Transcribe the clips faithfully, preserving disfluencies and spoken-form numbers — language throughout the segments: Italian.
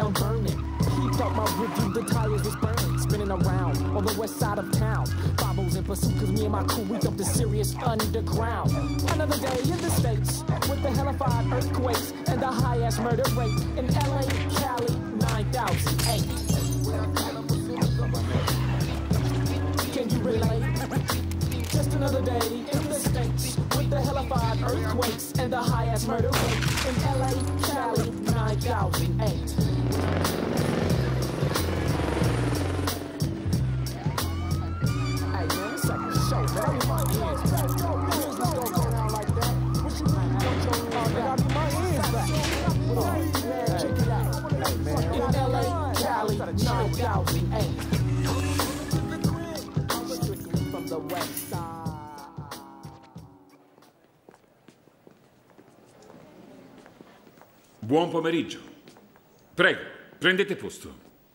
I'm burning. Heat up my review, the tires is burning. Spinning around on the west side of town. Bobbles in pursuit, cause me and my crew, we up the serious underground. Another day in the States, with the hellified earthquakes and the high-ass murder rate in L A, Cali, nine thousand eight. Can you relate? Just another day in the States, with the hellified earthquakes and the high-ass murder rate in L A, Cali, nine thousand eight. Buon pomeriggio. Prego, prendete posto.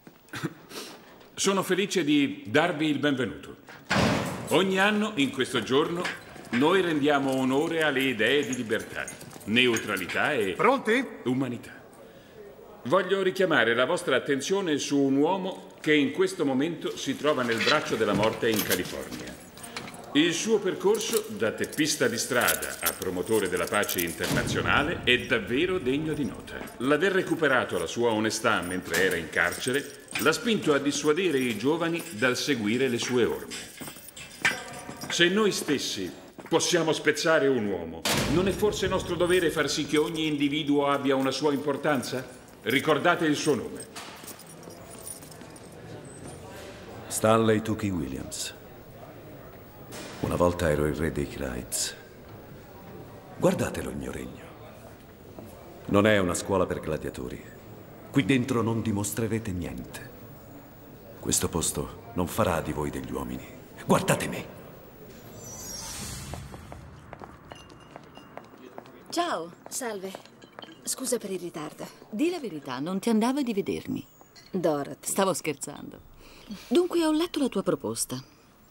Sono felice di darvi il benvenuto. Ogni anno, in questo giorno, noi rendiamo onore alle idee di libertà, neutralità e... Pronti? Umanità. Voglio richiamare la vostra attenzione su un uomo che in questo momento si trova nel braccio della morte in California. Il suo percorso, da teppista di strada a promotore della pace internazionale, è davvero degno di nota. L'aver recuperato la sua onestà mentre era in carcere l'ha spinto a dissuadere i giovani dal seguire le sue orme. Se noi stessi possiamo spezzare un uomo, non è forse nostro dovere far sì che ogni individuo abbia una sua importanza? Ricordate il suo nome. Stanley Tookie Williams. Una volta ero il re dei Krites. Guardatelo il mio regno. Non è una scuola per gladiatori. Qui dentro non dimostrerete niente. Questo posto non farà di voi degli uomini. Guardate me. Ciao, salve. Scusa per il ritardo. Di la verità, non ti andava di vedermi. Dorothy. Stavo scherzando. Dunque, ho letto la tua proposta.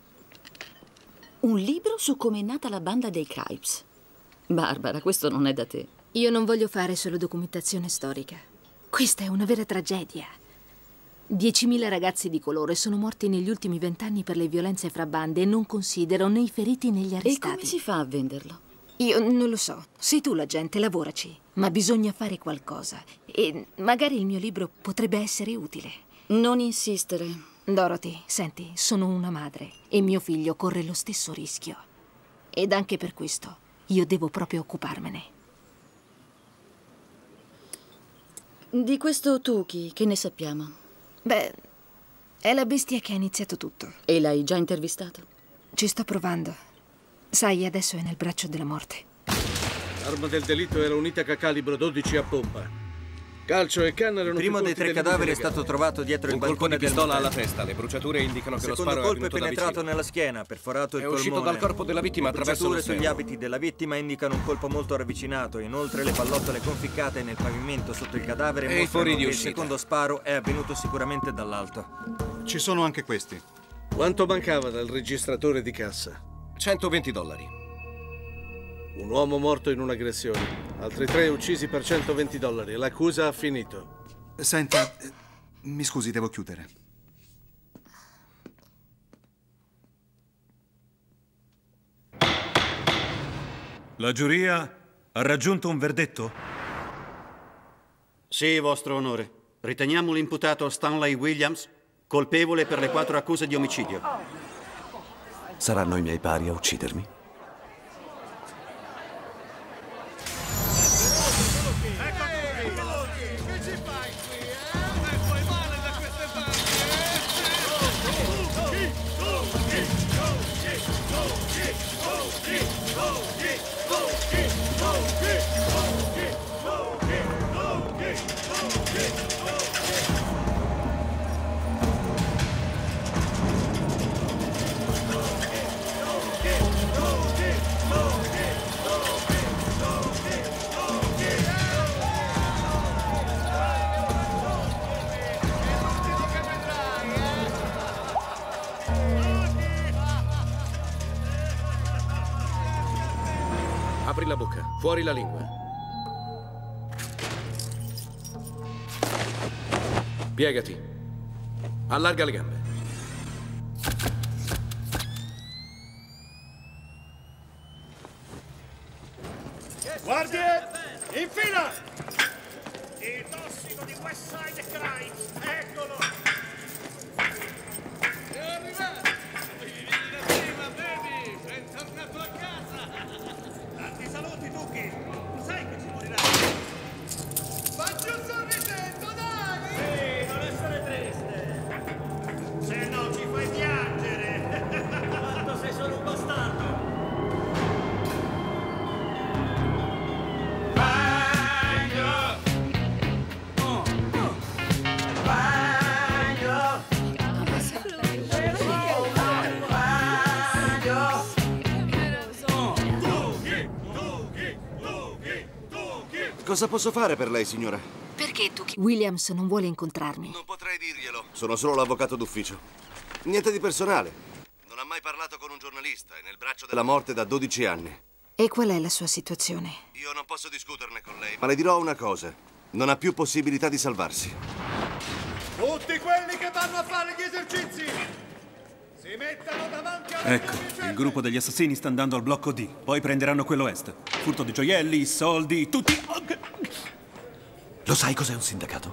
Un libro su come è nata la banda dei Cripes. Barbara, questo non è da te. Io non voglio fare solo documentazione storica. Questa è una vera tragedia. Diecimila ragazzi di colore sono morti negli ultimi vent'anni per le violenze fra bande e non considero né i feriti né gli arrestati. E come si fa a venderlo? Io non lo so. Sei tu l'agente, lavoraci. Ma bisogna fare qualcosa. E magari il mio libro potrebbe essere utile. Non insistere. Dorothy, senti, sono una madre e mio figlio corre lo stesso rischio. Ed anche per questo io devo proprio occuparmene. Di questo Tookie, che ne sappiamo? Beh, è la bestia che ha iniziato tutto. E l'hai già intervistato? Ci sto provando. Sai, adesso è nel braccio della morte. L'arma del delitto era un'Itac a calibro dodici a pompa. Calcio e canna erano il primo dei tre cadaveri è stato trovato dietro un il balcone di pistola alla motel. testa. Le bruciature indicano che lo secondo sparo colpo è è venuto penetrato da vicino. nella schiena, perforato il È polmone. uscito dal corpo della vittima Le attraverso lo bruciature sugli sterno. abiti della vittima indicano un colpo molto ravvicinato. Inoltre le pallottole conficcate nel pavimento sotto il cadavere E i mostrano fori di che il uscita. secondo sparo è avvenuto sicuramente dall'alto. Ci sono anche questi. Quanto mancava dal registratore di cassa? centoventi dollari. Un uomo morto in un'aggressione. Altri tre uccisi per centoventi dollari. L'accusa ha finito. Senta, eh, mi scusi, devo chiudere. La giuria ha raggiunto un verdetto? Sì, vostro onore. Riteniamo l'imputato Stanley Williams colpevole per le quattro accuse di omicidio. Saranno i miei pari a uccidermi? Apri la bocca, fuori la lingua. Piegati. Allarga le gambe. Guardie! In fila! Il tossico di Westside Crime! Eccolo! È arrivato! Devi venire prima, baby! Sei tornato a casa! Tanti saluti, Tucchi! Sai che ci morirai! Facci un sorrisetto, dai! Sì, non essere triste! Se no ci fai piangere! Quanto sei solo un bastardo! Cosa posso fare per lei, signora? Perché tu... Williams non vuole incontrarmi. Non potrei dirglielo. Sono solo l'avvocato d'ufficio. Niente di personale. Non ha mai parlato con un giornalista. È nel braccio della morte da dodici anni. E qual è la sua situazione? Io non posso discuterne con lei, ma le dirò una cosa. Non ha più possibilità di salvarsi. Tutti quelli che vanno a fare gli esercizi si mettano davanti a... Ecco, il gruppo degli assassini sta andando al blocco D. Poi prenderanno quello est. Furto di gioielli, soldi, tutti... Lo sai cos'è un sindacato?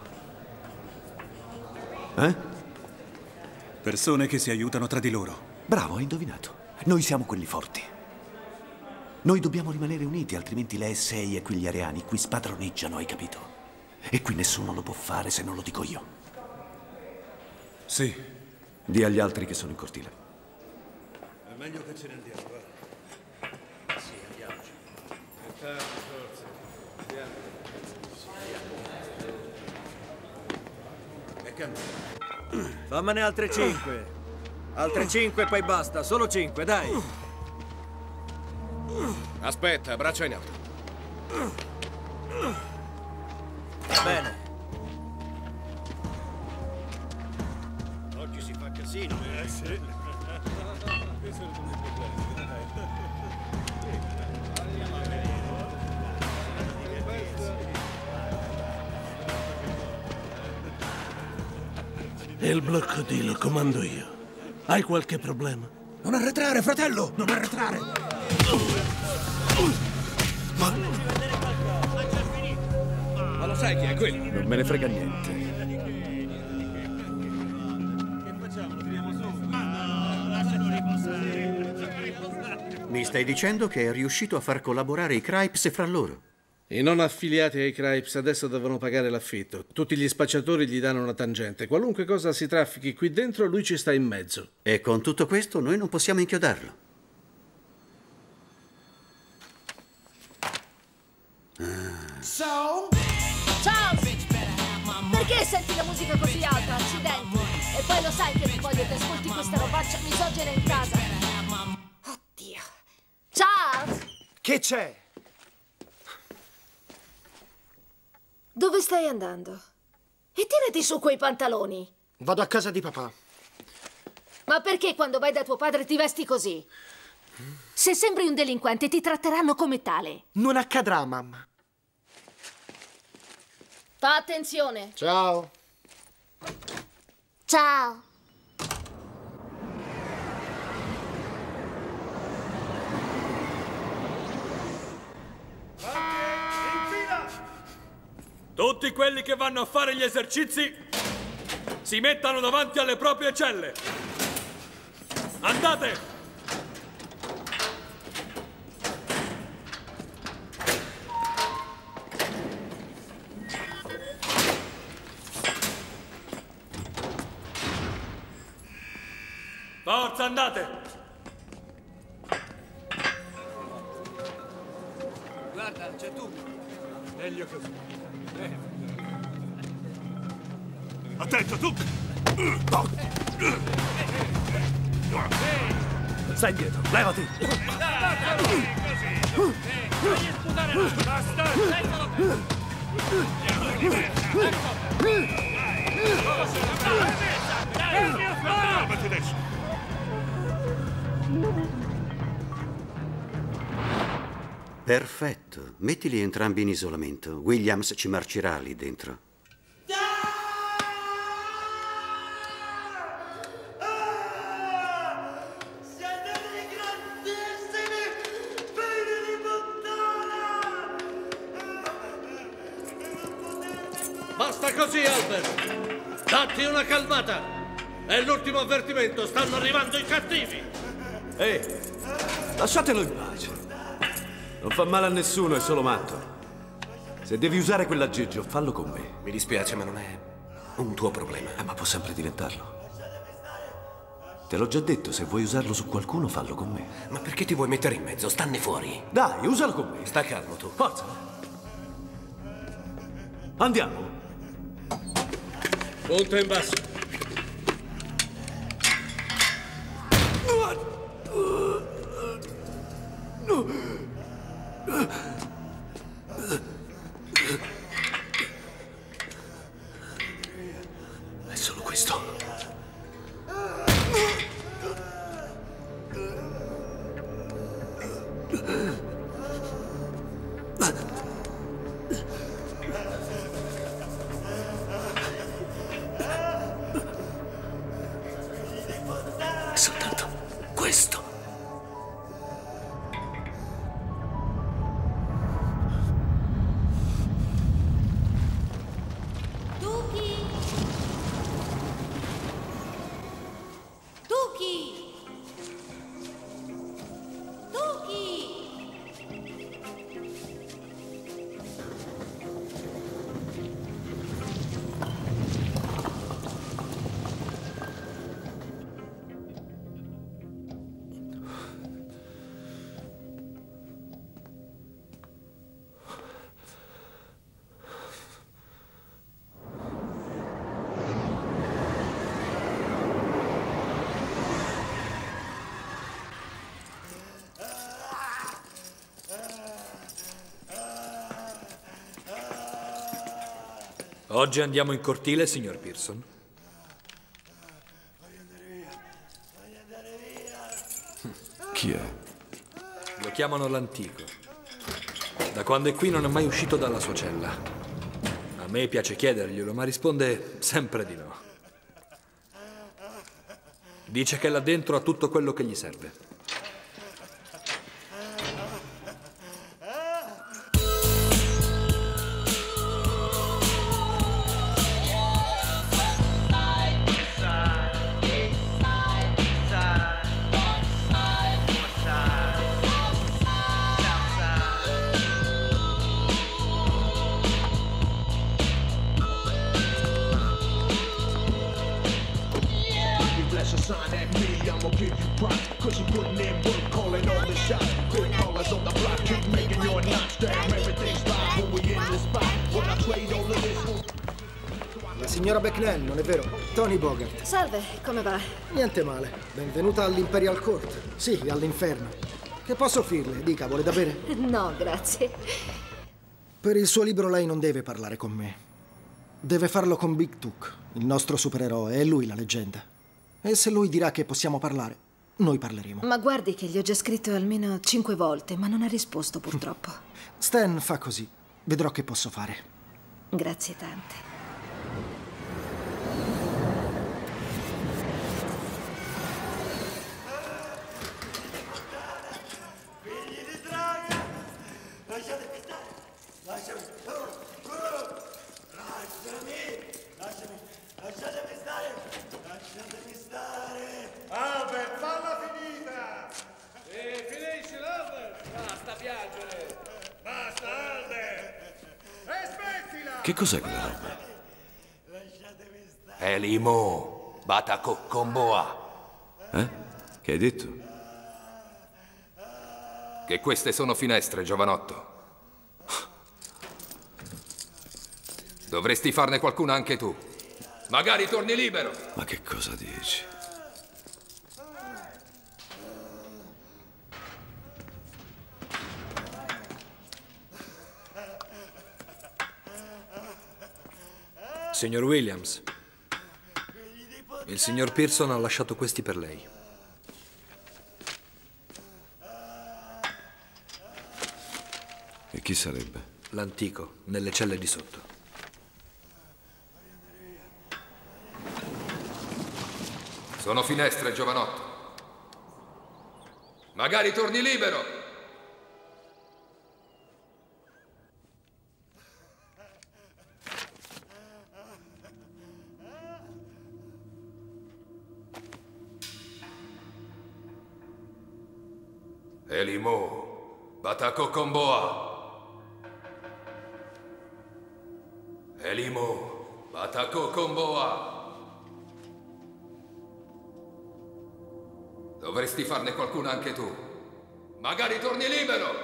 Eh? Persone che si aiutano tra di loro. Bravo, hai indovinato. Noi siamo quelli forti. Noi dobbiamo rimanere uniti, altrimenti le S I e quegli areani qui spadroneggiano, hai capito? E qui nessuno lo può fare se non lo dico io. Sì. Di agli altri che sono in cortile. È meglio che ce ne andiamo, va. Sì, andiamoci. È tardi, forza. Andiamo. E cambia. Fammene altre cinque. Altre cinque e poi basta. Solo cinque, dai. Aspetta, braccia in alto. Bene. Oggi si fa casino, eh? Sì. Questo è un problema, E il blocco D lo comando io. Hai qualche problema? Non arretrare, fratello! Non arretrare! Ma... Ma lo sai chi è quello? Non me ne frega niente. Mi stai dicendo che è riuscito a far collaborare i Cripes fra loro? I non affiliati ai Cripes adesso devono pagare l'affitto. Tutti gli spacciatori gli danno una tangente. Qualunque cosa si traffichi qui dentro, lui ci sta in mezzo. E con tutto questo noi non possiamo inchiodarlo. Ah. So? Ciao! Perché senti la musica così alta? Accidenti! E poi lo sai che non voglio che ascolti questa robaccia misogena in casa. Oddio. Ciao! Che c'è? Dove stai andando? E tirati su quei pantaloni. Vado a casa di papà. Ma perché quando vai da tuo padre ti vesti così? Se sembri un delinquente ti tratteranno come tale. Non accadrà, mamma. Fa attenzione. Ciao. Ciao. Tutti quelli che vanno a fare gli esercizi si mettano davanti alle proprie celle. Andate! Forza, andate! Guarda, c'è tu. Meglio così. Attento, tu! Stai indietro, levati! Fagli sputare la basta! Calmati adesso! Perfetto. Mettili entrambi in isolamento. Williams ci marcerà lì dentro. Basta così, Albert! Datti una calmata! È l'ultimo avvertimento, stanno arrivando i cattivi! Ehi, lasciatelo in pace. Non fa male a nessuno, è solo matto. Se devi usare quell'aggeggio, fallo con me. Mi dispiace, ma non è un tuo problema. Eh, ma può sempre diventarlo. Te l'ho già detto, se vuoi usarlo su qualcuno, fallo con me. Ma perché ti vuoi mettere in mezzo? Stanne fuori. Dai, usalo con me. Sta calmo tu. Forza. Andiamo. Punta in basso. È solo questo. È soltanto questo. Oggi andiamo in cortile, signor Pearson? Chi è? Lo chiamano l'antico. Da quando è qui non è mai uscito dalla sua cella. A me piace chiederglielo, ma risponde sempre di no. Dice che là dentro ha tutto quello che gli serve. La signora Becknell, non è vero? Tony Bogart. Salve, come va? Niente male. Benvenuta all'Imperial Court. Sì, all'inferno. Che posso offrirle? Dica, vuole da bere? No, grazie. Per il suo libro lei non deve parlare con me. Deve farlo con Big Took, il nostro supereroe. È lui la leggenda. E se lui dirà che possiamo parlare, noi parleremo. Ma guardi che gli ho già scritto almeno cinque volte, ma non ha risposto purtroppo. Stan fa così. Vedrò che posso fare. Grazie tante. Lasciatemi stare! Lasciami! Lasciami! Lasciami! Lasciatemi stare! Lasciatemi stare! Albert, falla finita! E finisci, Albert! Basta piangere! Basta, Albert! E smettila! Che cos'è quella roba? Lasciatemi stare! È limo! Batako Komboa! Eh? Che hai detto? Che queste sono finestre, giovanotto. Dovresti farne qualcuna anche tu. Magari torni libero. Ma che cosa dici? Signor Williams, il signor Pearson ha lasciato questi per lei. E chi sarebbe? L'antico, nelle celle di sotto. Sono finestre, giovanotto. Magari torni libero. Elimo, Batako Komboa. Elimo, Batako Komboa. Dovresti farne qualcuna anche tu. Magari torni libero!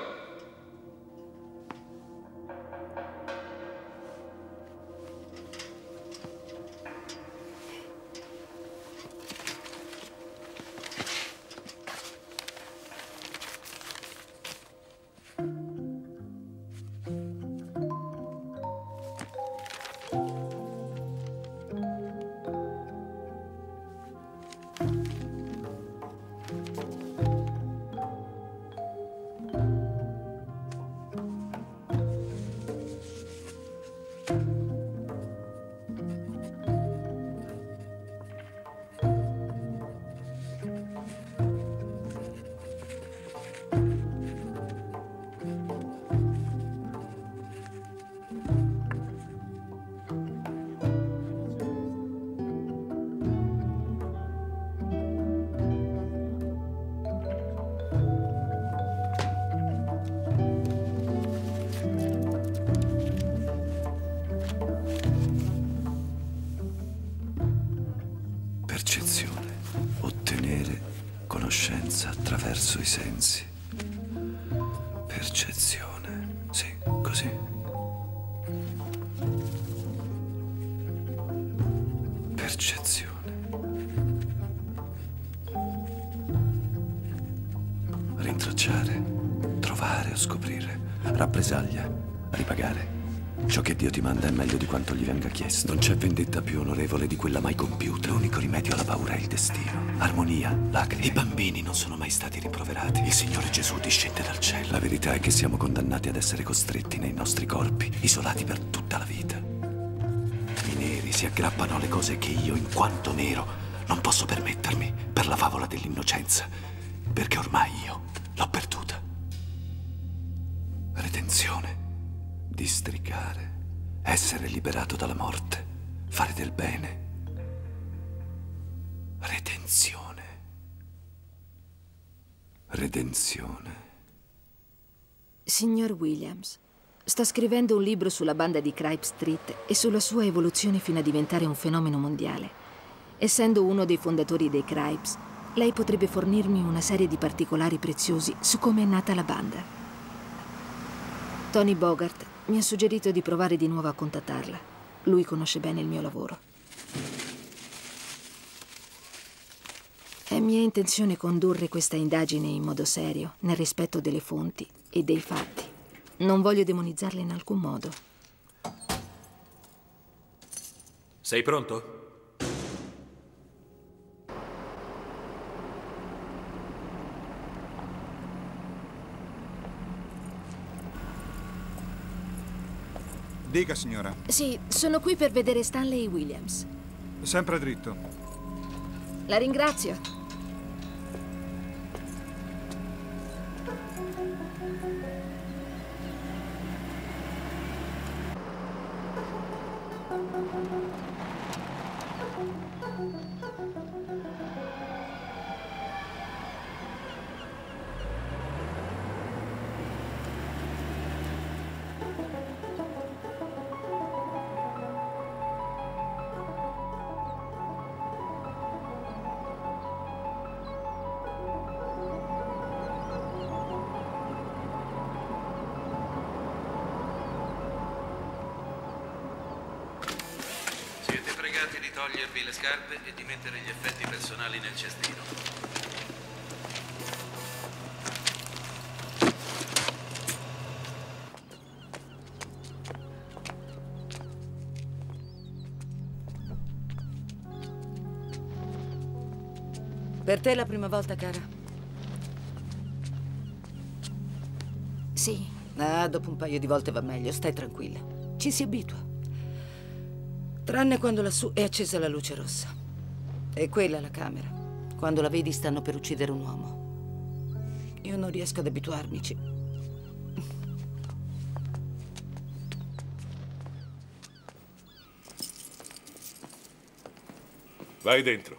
Percezione. Ottenere conoscenza attraverso i sensi. Percezione. Sì, così. Percezione. Rintracciare, trovare o scoprire. Rappresaglia, ripagare. Ciò che Dio ti manda è meglio di quanto gli venga chiesto. Non c'è vendetta più onorevole di quella mai compiuta. L'unico rimedio alla paura è il destino. Armonia, lacrime. I bambini non sono mai stati rimproverati. Il Signore Gesù discende dal cielo. La verità è che siamo condannati ad essere costretti nei nostri corpi, isolati per tutta la vita. I neri si aggrappano alle cose che io, in quanto nero, non posso permettermi per la favola dell'innocenza, perché ormai io l'ho perduta. Redenzione. Districare, essere liberato dalla morte, fare del bene. Redenzione. Redenzione. Signor Williams, sto scrivendo un libro sulla banda di Cripe Street e sulla sua evoluzione fino a diventare un fenomeno mondiale. Essendo uno dei fondatori dei Cripes, lei potrebbe fornirmi una serie di particolari preziosi su come è nata la banda. Tony Bogart mi ha suggerito di provare di nuovo a contattarla. Lui conosce bene il mio lavoro. È mia intenzione condurre questa indagine in modo serio, nel rispetto delle fonti e dei fatti. Non voglio demonizzarla in alcun modo. Sei pronto? Dica, signora. Sì, sono qui per vedere Stanley Williams. Sempre dritto. La ringrazio. Di togliervi le scarpe e di mettere gli effetti personali nel cestino. Per te è la prima volta, cara? Sì. Ah, dopo un paio di volte va meglio, stai tranquilla. Ci si abitua. Tranne quando lassù è accesa la luce rossa. E quella è la camera. Quando la vedi stanno per uccidere un uomo. Io non riesco ad abituarmici. Vai dentro.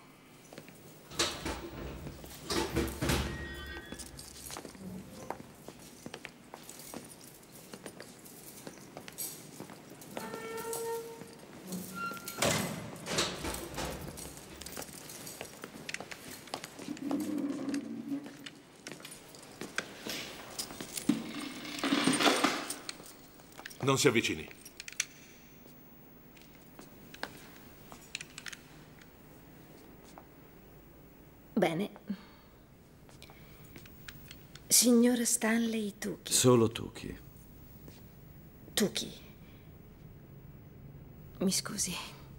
Non si avvicini. Bene. Signor Stanley Tucci. Solo Tucci. Tucci. Mi scusi.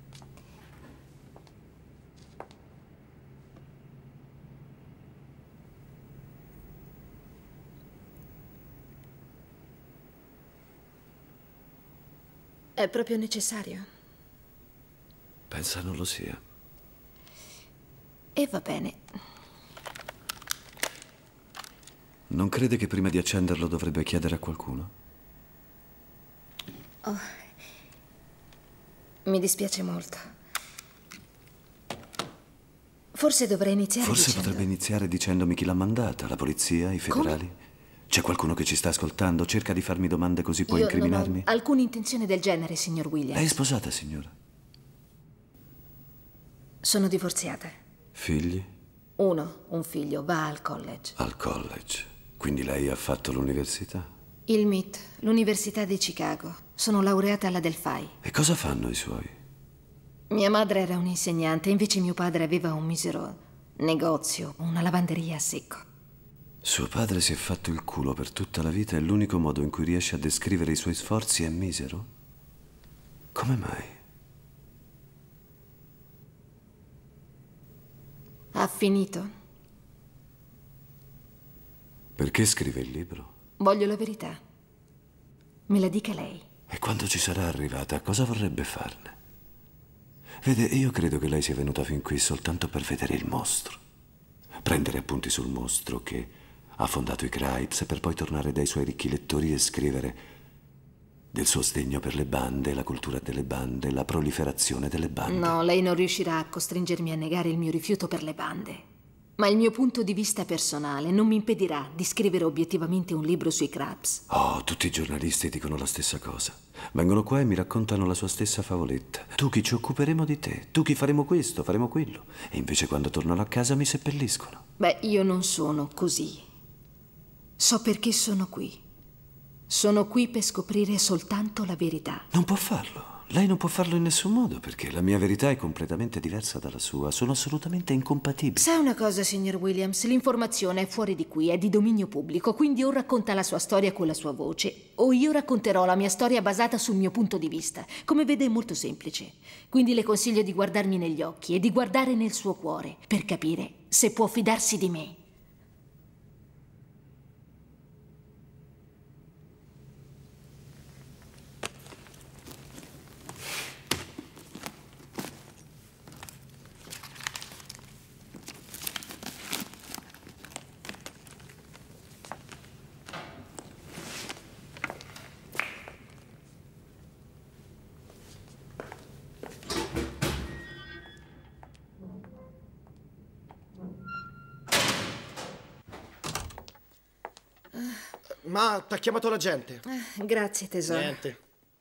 È proprio necessario? Pensa non lo sia. E va bene. Non crede che prima di accenderlo dovrebbe chiedere a qualcuno? Oh. Mi dispiace molto. Forse dovrei iniziare Forse dicendo... potrebbe iniziare dicendomi chi l'ha mandata, la polizia, i federali? Come? C'è qualcuno che ci sta ascoltando? Cerca di farmi domande così può Io incriminarmi? non ho alcuna intenzione del genere, signor Williams. Lei è sposata, signora? Sono divorziata. Figli? Uno, un figlio, va al college. Al college. Quindi lei ha fatto l'università? Il M I T, l'Università di Chicago. Sono laureata alla Delphi. E cosa fanno i suoi? Mia madre era un'insegnante, invece mio padre aveva un misero negozio, una lavanderia a secco. Suo padre si è fatto il culo per tutta la vita e l'unico modo in cui riesce a descrivere i suoi sforzi è misero? Come mai? Ha finito? Perché scrive il libro? Voglio la verità. Me la dica lei. E quando ci sarà arrivata, cosa vorrebbe farne? Vede, io credo che lei sia venuta fin qui soltanto per vedere il mostro. Prendere appunti sul mostro che ha fondato i Cripes per poi tornare dai suoi ricchi lettori e scrivere del suo sdegno per le bande, la cultura delle bande, la proliferazione delle bande. No, lei non riuscirà a costringermi a negare il mio rifiuto per le bande. Ma il mio punto di vista personale non mi impedirà di scrivere obiettivamente un libro sui Cripes. Oh, tutti i giornalisti dicono la stessa cosa. Vengono qua e mi raccontano la sua stessa favoletta. Tu chi ci occuperemo di te? Tu chi faremo questo, faremo quello. E invece quando tornano a casa mi seppelliscono. Beh, io non sono così. So perché sono qui. Sono qui per scoprire soltanto la verità. Non può farlo. Lei non può farlo in nessun modo, perché la mia verità è completamente diversa dalla sua. Sono assolutamente incompatibili. Sa una cosa, signor Williams? L'informazione è fuori di qui, è di dominio pubblico, quindi o racconta la sua storia con la sua voce, o io racconterò la mia storia basata sul mio punto di vista. Come vede è molto semplice. Quindi le consiglio di guardarmi negli occhi e di guardare nel suo cuore, per capire se può fidarsi di me. Ma t'ha chiamato la gente. Eh, grazie, tesoro. Niente.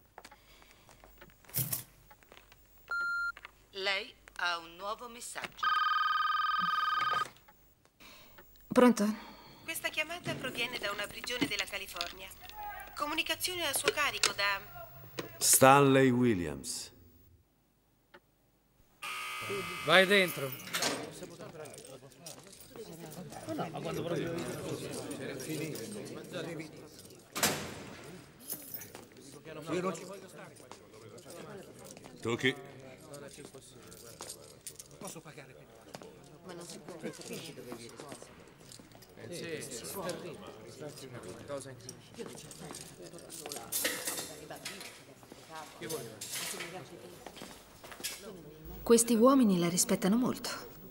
Lei ha un nuovo messaggio. Pronto? Questa chiamata proviene da una prigione della California. Comunicazione a suo carico da... Stanley Williams. Vai dentro. No, ma quando proprio Tucci. posso pagare per... Ma non si può, capisci dove viene? Sì, sì, si può. Cosa in Io non c'è da sola. Che vuoi? Questi uomini la rispettano molto.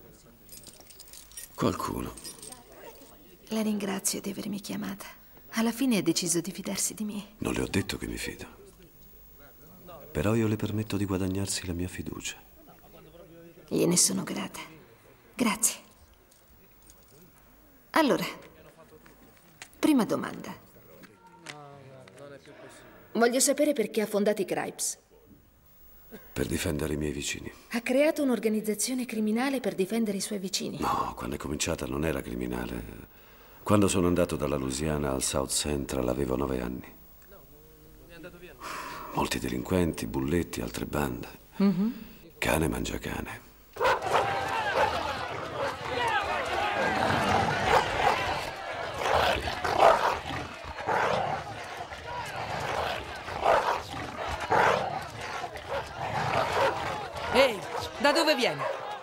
Qualcuno. La ringrazio di avermi chiamata. Alla fine ha deciso di fidarsi di me. Non le ho detto che mi fido. Però io le permetto di guadagnarsi la mia fiducia. Gliene sono grata. Grazie. Allora, prima domanda. Voglio sapere perché ha fondato i Cripes. Per difendere i miei vicini. Ha creato un'organizzazione criminale per difendere i suoi vicini. No, quando è cominciata non era criminale. Quando sono andato dalla Louisiana al South Central avevo nove anni. Molti delinquenti, bulletti, altre bande. Mm-hmm. Cane mangia cane. Ehi, da dove vieni?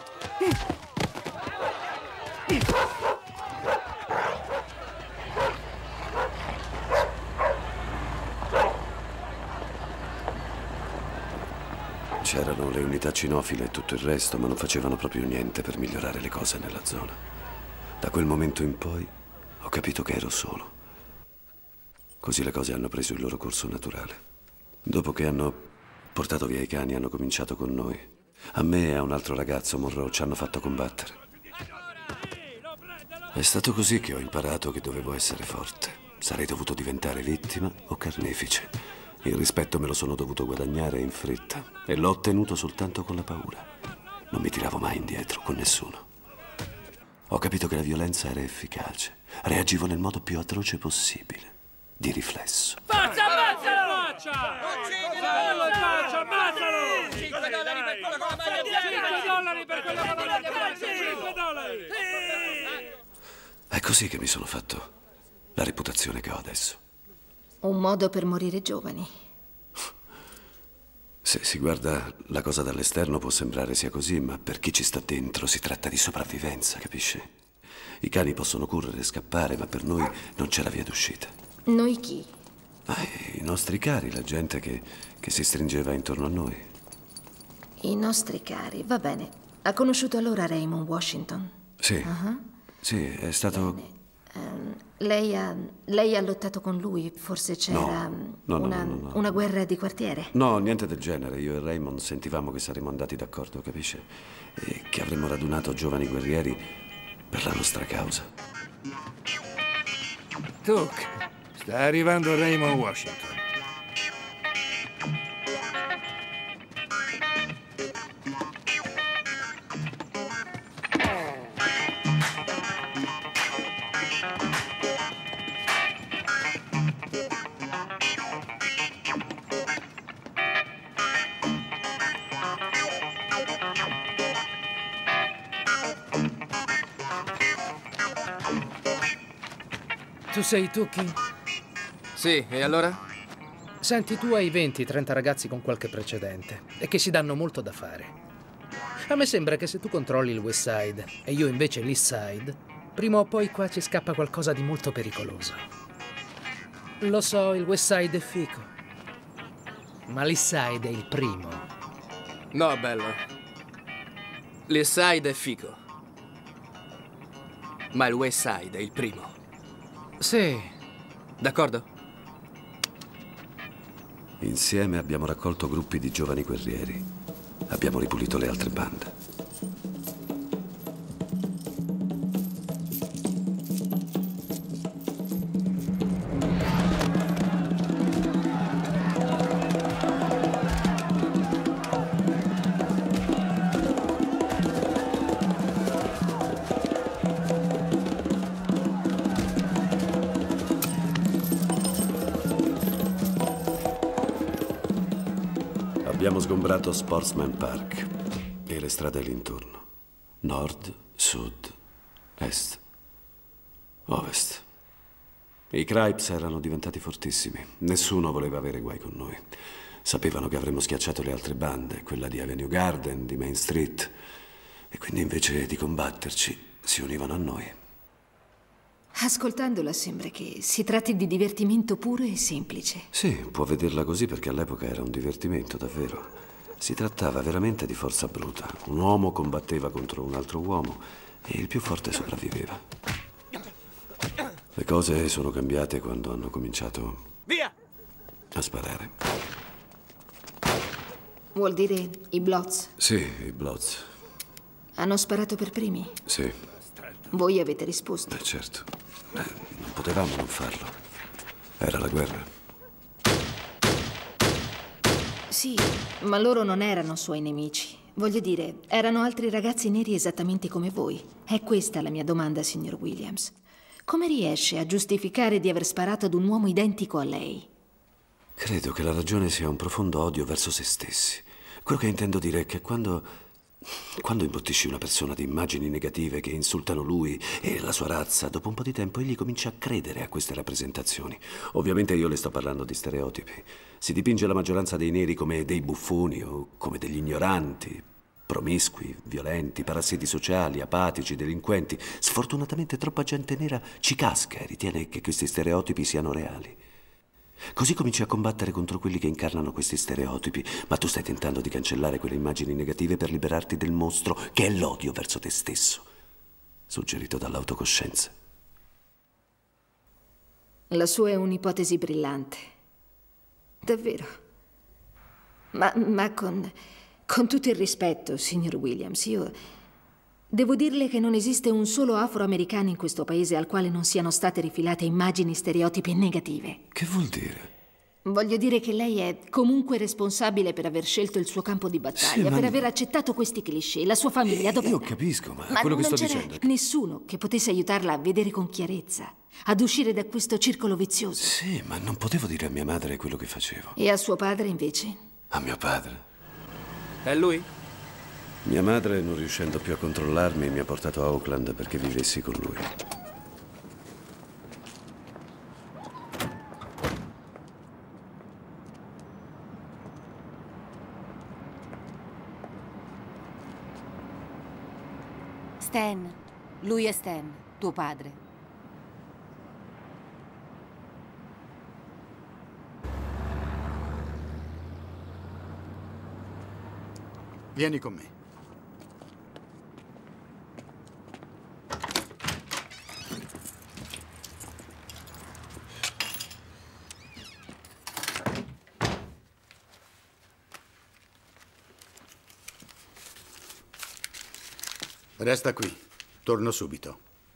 C'erano le unità cinofile e tutto il resto, ma non facevano proprio niente per migliorare le cose nella zona. Da quel momento in poi ho capito che ero solo. Così le cose hanno preso il loro corso naturale. Dopo che hanno portato via i cani, hanno cominciato con noi. A me e a un altro ragazzo, Monroe, ci hanno fatto combattere. È stato così che ho imparato che dovevo essere forte. Sarei dovuto diventare vittima o carnefice. Il rispetto me lo sono dovuto guadagnare in fretta e l'ho ottenuto soltanto con la paura. Non mi tiravo mai indietro con nessuno. Ho capito che la violenza era efficace. Reagivo nel modo più atroce possibile, di riflesso. Faccia, ammazzalo! Faccia! Uccidilo in faccia, ammazzalo! cinque dollari per quello con la maglia bianca! cinque dollari per quello con la maglia bianca! cinque dollari! È così che mi sono fatto la reputazione che ho adesso. Un modo per morire giovani. Se si guarda la cosa dall'esterno può sembrare sia così, ma per chi ci sta dentro si tratta di sopravvivenza, capisci? I cani possono correre e scappare, ma per noi non c'è la via d'uscita. Noi chi? Ah, i nostri cari, la gente che, che si stringeva intorno a noi. I nostri cari, va bene. Ha conosciuto allora Raymond Washington? Sì, Uh-huh. sì, è stato... Ehm, lei, ha, lei ha lottato con lui? Forse c'era No, no, no, una, no, no, no. una guerra di quartiere? No, niente del genere. Io e Raymond sentivamo che saremmo andati d'accordo, capisce? E che avremmo radunato giovani guerrieri per la nostra causa. Tuck, sta arrivando Raymond Washington. Tu sei Tucchi? Sì, e allora? Senti, tu hai venti trenta ragazzi con qualche precedente e che si danno molto da fare. A me sembra che se tu controlli il West Side e io invece l'East Side, prima o poi qua ci scappa qualcosa di molto pericoloso. Lo so, il West Side è fico, ma l'East Side è il primo. No, bello. L'East Side è fico, ma il West Side è il primo. Sì. D'accordo? Insieme abbiamo raccolto gruppi di giovani guerrieri. Abbiamo ripulito le altre bande. Abbiamo sgombrato Sportsman Park e le strade all'intorno. Nord, sud, est, ovest. I Cripes erano diventati fortissimi. Nessuno voleva avere guai con noi. Sapevano che avremmo schiacciato le altre bande, quella di Avenue Garden, di Main Street. E quindi invece di combatterci, si univano a noi. Ascoltandola sembra che si tratti di divertimento puro e semplice. Sì, può vederla così perché all'epoca era un divertimento, davvero. Si trattava veramente di forza bruta. Un uomo combatteva contro un altro uomo e il più forte sopravviveva. Le cose sono cambiate quando hanno cominciato Via! a sparare. Vuol dire i Bloods? Sì, i Bloods. Hanno sparato per primi? Sì, Voi avete risposto? beh, certo. Beh, non potevamo non farlo. Era la guerra. Sì, ma loro non erano suoi nemici. Voglio dire, erano altri ragazzi neri esattamente come voi. È questa la mia domanda, signor Williams. Come riesce a giustificare di aver sparato ad un uomo identico a lei? Credo che la ragione sia un profondo odio verso se stessi. Quello che intendo dire è che quando... Quando imbottisci una persona di immagini negative che insultano lui e la sua razza, dopo un po' di tempo egli comincia a credere a queste rappresentazioni. Ovviamente io le sto parlando di stereotipi. Si dipinge la maggioranza dei neri come dei buffoni o come degli ignoranti, promiscui, violenti, parassiti sociali, apatici, delinquenti. Sfortunatamente troppa gente nera ci casca e ritiene che questi stereotipi siano reali. Così cominci a combattere contro quelli che incarnano questi stereotipi, ma tu stai tentando di cancellare quelle immagini negative per liberarti del mostro che è l'odio verso te stesso, suggerito dall'autocoscienza. La sua è un'ipotesi brillante. Davvero. Ma, ma con, con tutto il rispetto, signor Williams, io devo dirle che non esiste un solo afroamericano in questo paese al quale non siano state rifilate immagini stereotipi negative. Che vuol dire? Voglio dire che lei è comunque responsabile per aver scelto il suo campo di battaglia, Sì, ma per non- aver accettato questi cliché. La sua famiglia dove... Io capisco, ma, Ma quello che non sto c'era dicendo... nessuno che potesse aiutarla a vedere con chiarezza, ad uscire da questo circolo vizioso. Sì, ma non potevo dire a mia madre quello che facevo. E a suo padre, invece? A mio padre. È lui? Mia madre, non riuscendo più a controllarmi, mi ha portato a Oakland perché vivessi con lui. Stan, lui è Stan, tuo padre. Vieni con me. Resta qui. Torno subito.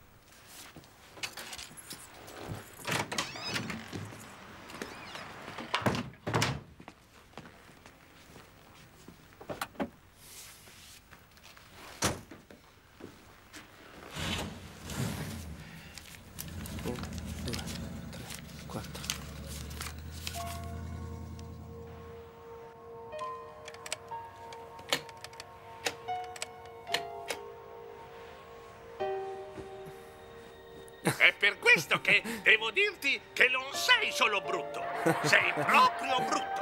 È per questo che devo dirti che non sei solo brutto, sei proprio brutto.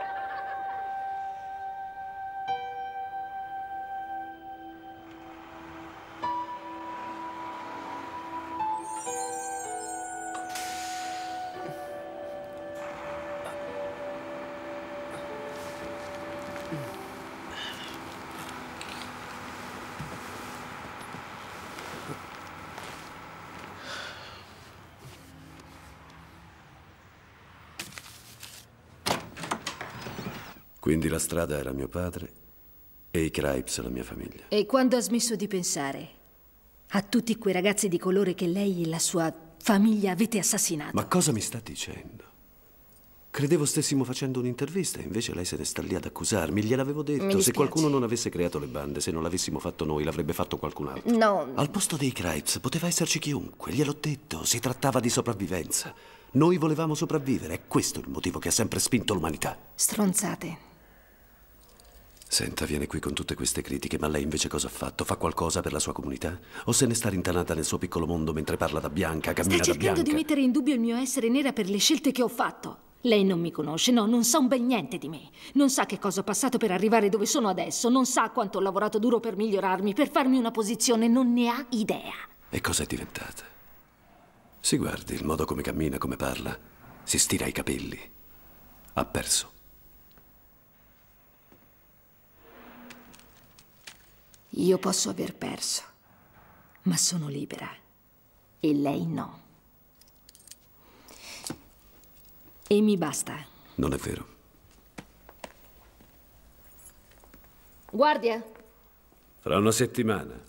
Quindi la strada era mio padre e i Cripes la mia famiglia. E quando ha smesso di pensare a tutti quei ragazzi di colore che lei e la sua famiglia avete assassinato? Ma cosa mi sta dicendo? Credevo stessimo facendo un'intervista, invece lei se ne sta lì ad accusarmi. Gliel'avevo Mi detto, dispiace. se qualcuno non avesse creato le bande, se non l'avessimo fatto noi, l'avrebbe fatto qualcun altro. No. Al posto dei Cripes poteva esserci chiunque, gliel'ho detto, si trattava di sopravvivenza. Noi volevamo sopravvivere, è questo il motivo che ha sempre spinto l'umanità. Stronzate. Senta, viene qui con tutte queste critiche, ma lei invece cosa ha fatto? Fa qualcosa per la sua comunità? O se ne sta rintanata nel suo piccolo mondo mentre parla da bianca, Sta cammina da cercando bianca? di mettere in dubbio il mio essere nera per le scelte che ho fatto. Lei non mi conosce, no, non sa un bel niente di me. Non sa che cosa ho passato per arrivare dove sono adesso. Non sa quanto ho lavorato duro per migliorarmi, per farmi una posizione. Non ne ha idea. E cosa è diventata? Si guardi il modo come cammina, come parla. Si stira i capelli. Ha perso. Io posso aver perso, ma sono libera. E lei no. E mi basta. Non è vero. Guardia. Fra una settimana.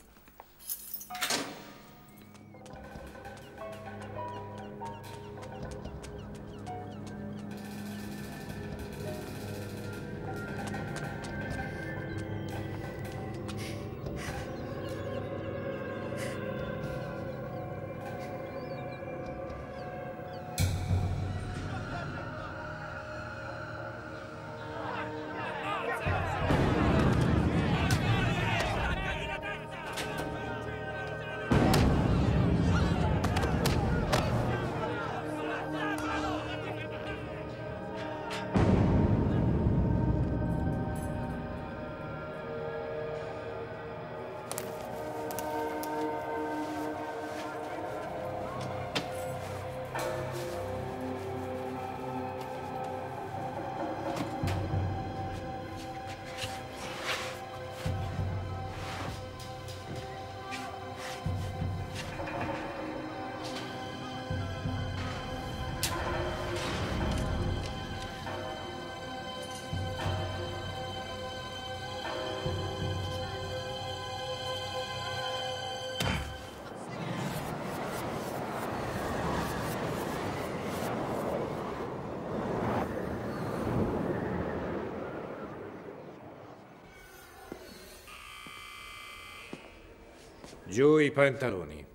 Giù i pantaloni.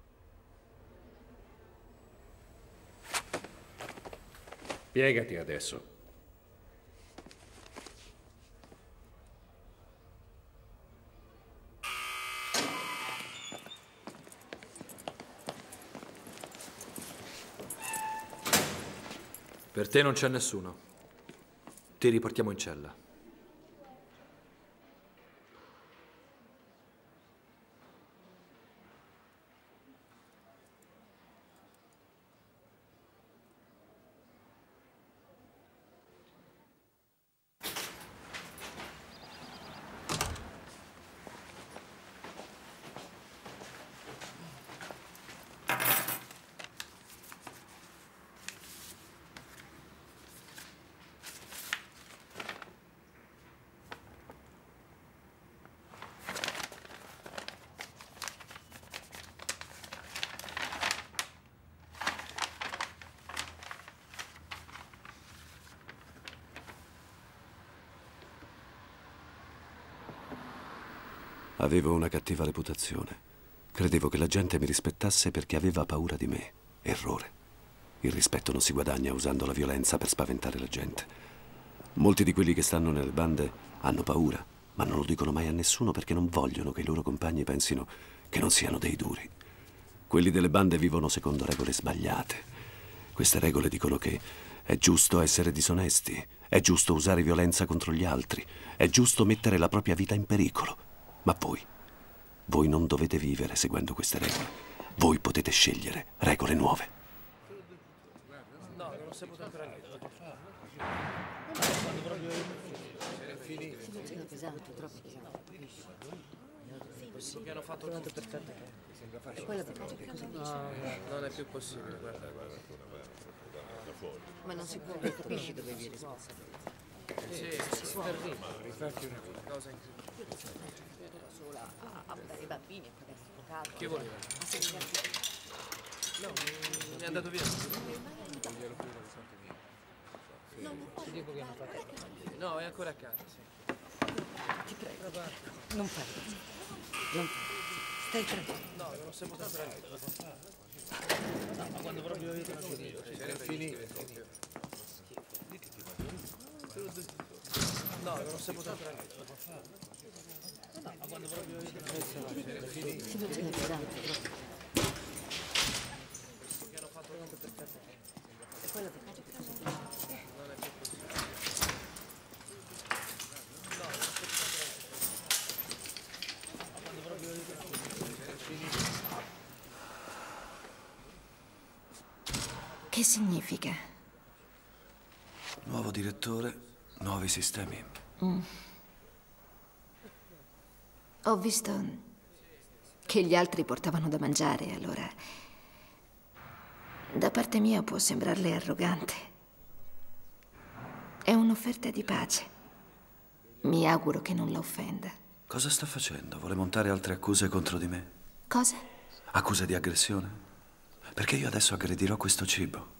Piegati adesso. Per te non c'è nessuno. Ti riportiamo in cella. Avevo una cattiva reputazione. Credevo che la gente mi rispettasse perché aveva paura di me. Errore. Il rispetto non si guadagna usando la violenza per spaventare la gente. Molti di quelli che stanno nelle bande hanno paura, ma non lo dicono mai a nessuno perché non vogliono che i loro compagni pensino che non siano dei duri. Quelli delle bande vivono secondo regole sbagliate. Queste regole dicono che è giusto essere disonesti, è giusto usare violenza contro gli altri, è giusto mettere la propria vita in pericolo. Ma voi, voi non dovete vivere seguendo queste regole. Voi potete scegliere regole nuove. No, non ho saputo ancora niente. È pesante, troppo pesante. Che hanno fatto tutto per te. E poi la cosa così. No, non è più possibile, guarda, guarda. Ma non si può, capisci dove viene responsabilità. Sì, si può. Rifatti una cosa incredibile. A i bambini, a pagare il peccato. Che voleva? No, è andato via. Ti dico che hanno fatto. No, è ancora a casa, sì. Ti prego, non fare così. Non stai tranquillo. No, non ho saputo ancora niente. No, ma quando proprio avete finito, è finito. No, non ho saputo ancora niente. No, ma quando proprio avete finito, Situazione pesante, troppo. che hanno fatto tutto per te. E poi la cosa così. Non è più possibile. No, non ho saputo ancora niente. Ma quando proprio avete finito. Che significa? Nuovo direttore, nuovi sistemi. Mm. Ho visto che gli altri portavano da mangiare, allora da parte mia può sembrarle arrogante. È un'offerta di pace. Mi auguro che non la offenda. Cosa sta facendo? Vuole montare altre accuse contro di me? Cosa? Accuse di aggressione? Perché io adesso aggredirò questo cibo.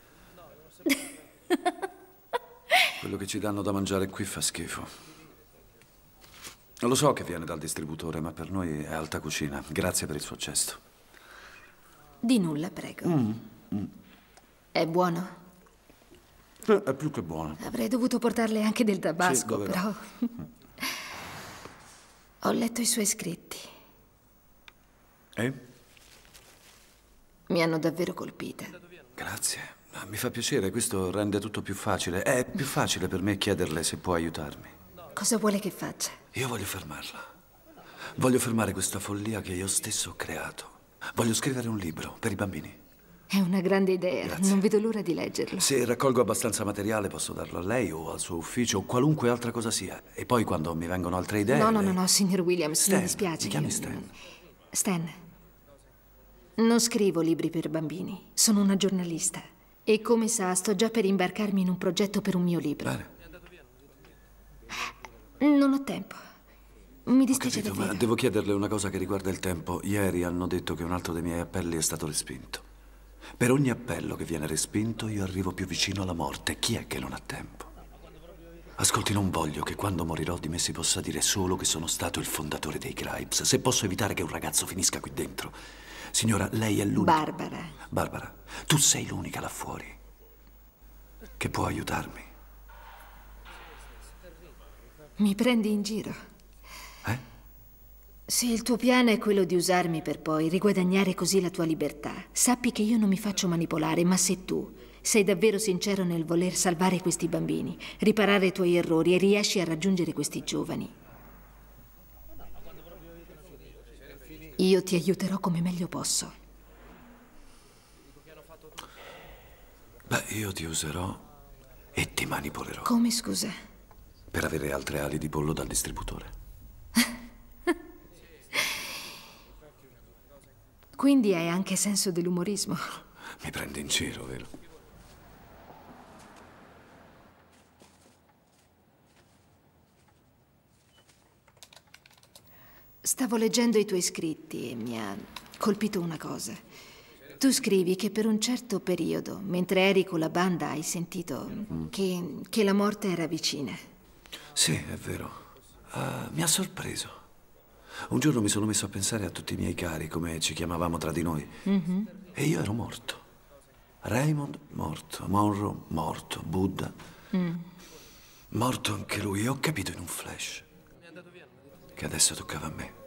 Quello che ci danno da mangiare qui fa schifo. Lo so che viene dal distributore, ma per noi è alta cucina. Grazie per il suo gesto. Di nulla, prego. Mm, mm. È buono? Eh, È più che buono. Avrei dovuto portarle anche del tabasco, Sì, però... Ho letto i suoi scritti. Eh? Mi hanno davvero colpita. Grazie. Ah, mi fa piacere, questo rende tutto più facile. È più facile per me chiederle se può aiutarmi. Cosa vuole che faccia? Io voglio fermarla. Voglio fermare questa follia che io stesso ho creato. Voglio scrivere un libro per i bambini. È una grande idea, Grazie. non vedo l'ora di leggerlo. Se raccolgo abbastanza materiale posso darlo a lei o al suo ufficio o qualunque altra cosa sia. E poi quando mi vengono altre idee... No, no, lei- no, no, signor Williams, Stan, mi dispiace. mi chiami io- Stan. Stan, non scrivo libri per bambini, sono una giornalista. E come sa, sto già per imbarcarmi in un progetto per un mio libro. Bene. Non ho tempo. Mi Ho dispiace capito, ma davvero. devo chiederle una cosa che riguarda il tempo. Ieri hanno detto che un altro dei miei appelli è stato respinto. Per ogni appello che viene respinto io arrivo più vicino alla morte. Chi è che non ha tempo? Ascolti, non voglio che quando morirò di me si possa dire solo che sono stato il fondatore dei Cripes. Se posso evitare che un ragazzo finisca qui dentro. Signora, lei è l'unica... Barbara. Barbara, tu sei l'unica là fuori che può aiutarmi. Mi prendi in giro? Eh? Se il tuo piano è quello di usarmi per poi riguadagnare così la tua libertà, sappi che io non mi faccio manipolare, ma se tu sei davvero sincero nel voler salvare questi bambini, riparare i tuoi errori e riesci a raggiungere questi giovani, io ti aiuterò come meglio posso. Beh, io ti userò e ti manipolerò. Come, scusa? Per avere altre ali di pollo dal distributore. Quindi hai anche senso dell'umorismo. Mi prendi in giro, vero? Stavo leggendo i tuoi scritti e mi ha colpito una cosa. Tu scrivi che per un certo periodo, mentre eri con la banda, hai sentito mm. che, che la morte era vicina. Sì, è vero. Uh, mi ha sorpreso. Un giorno mi sono messo a pensare a tutti i miei cari, come ci chiamavamo tra di noi. Mm-hmm. E io ero morto. Raymond morto, Monroe morto, Buddha Mm. morto anche lui. E ho capito in un flash che adesso toccava a me.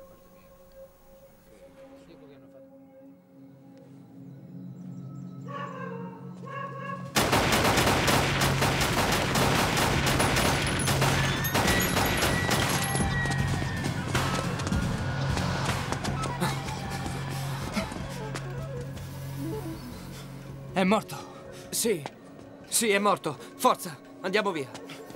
È morto. Sì. Sì, è morto. Forza, andiamo via.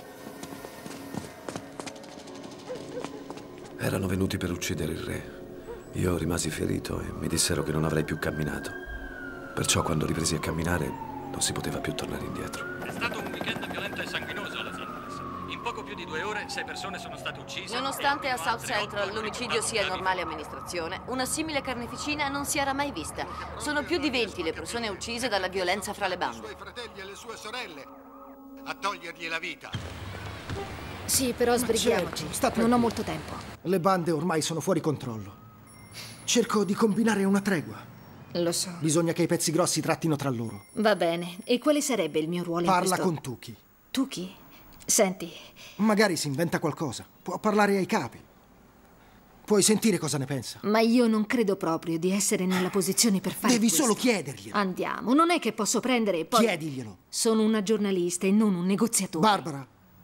Erano venuti per uccidere il re. Io rimasi ferito e mi dissero che non avrei più camminato. Perciò quando ripresi a camminare non si poteva più tornare indietro. È stato un weekend violento e sanguinoso a Los Angeles. In poco più di due ore sei persone sono state uccise. Nonostante a South Central l'omicidio sia normale amministrazione, una simile carneficina non si era mai vista. Sono più di venti le persone uccise dalla violenza fra le bande. I suoi fratelli e le sue sorelle a togliergli la vita. Sì, però sbrighiamoci. Sta non ho molto tempo. Le bande ormai sono fuori controllo. Cerco di combinare una tregua. Lo so. Bisogna che i pezzi grossi trattino tra loro. Va bene. E quale sarebbe il mio ruolo in Parla questo? con Tuki. Tuki? Senti. Magari si inventa qualcosa. Può parlare ai capi. Puoi sentire cosa ne pensa. Ma io non credo proprio di essere nella posizione per fare Devi questo. solo chiederglielo. Andiamo. Non è che posso prendere e poi... Chiediglielo. Sono una giornalista e non un negoziatore. Barbara,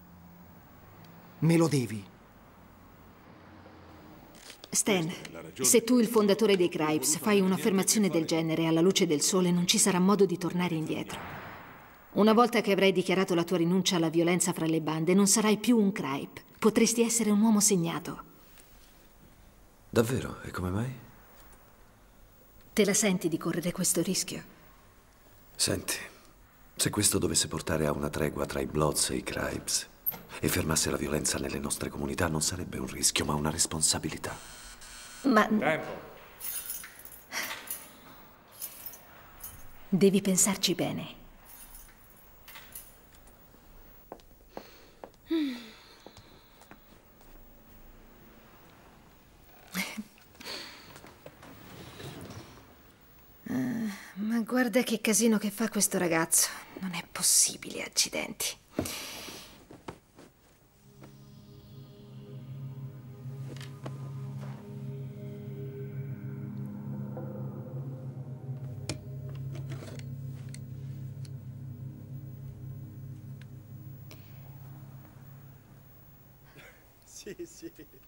me lo devi. Stan, se tu, il fondatore dei Cripes, fai un'affermazione del genere alla luce del sole, non ci sarà modo di tornare indietro. Una volta che avrai dichiarato la tua rinuncia alla violenza fra le bande, non sarai più un Cripe. Potresti essere un uomo segnato. Davvero? E come mai? Te la senti di correre questo rischio? Senti, se questo dovesse portare a una tregua tra i Bloods e i Cripes e fermasse la violenza nelle nostre comunità, non sarebbe un rischio, ma una responsabilità. Ma... Tempo. Devi pensarci bene. Uh, ma guarda che casino che fa questo ragazzo. Non è possibile, accidenti. Sì, sì.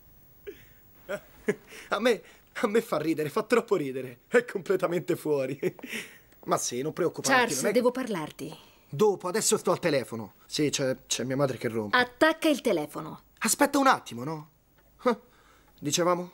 A me, a me fa ridere, fa troppo ridere. È completamente fuori. Ma sì, non preoccuparti. Charles, non è... devo parlarti. Dopo, adesso sto al telefono. Sì, c'è, c'è mia madre che rompe. Attacca il telefono. Aspetta un attimo, no? Ah, dicevamo?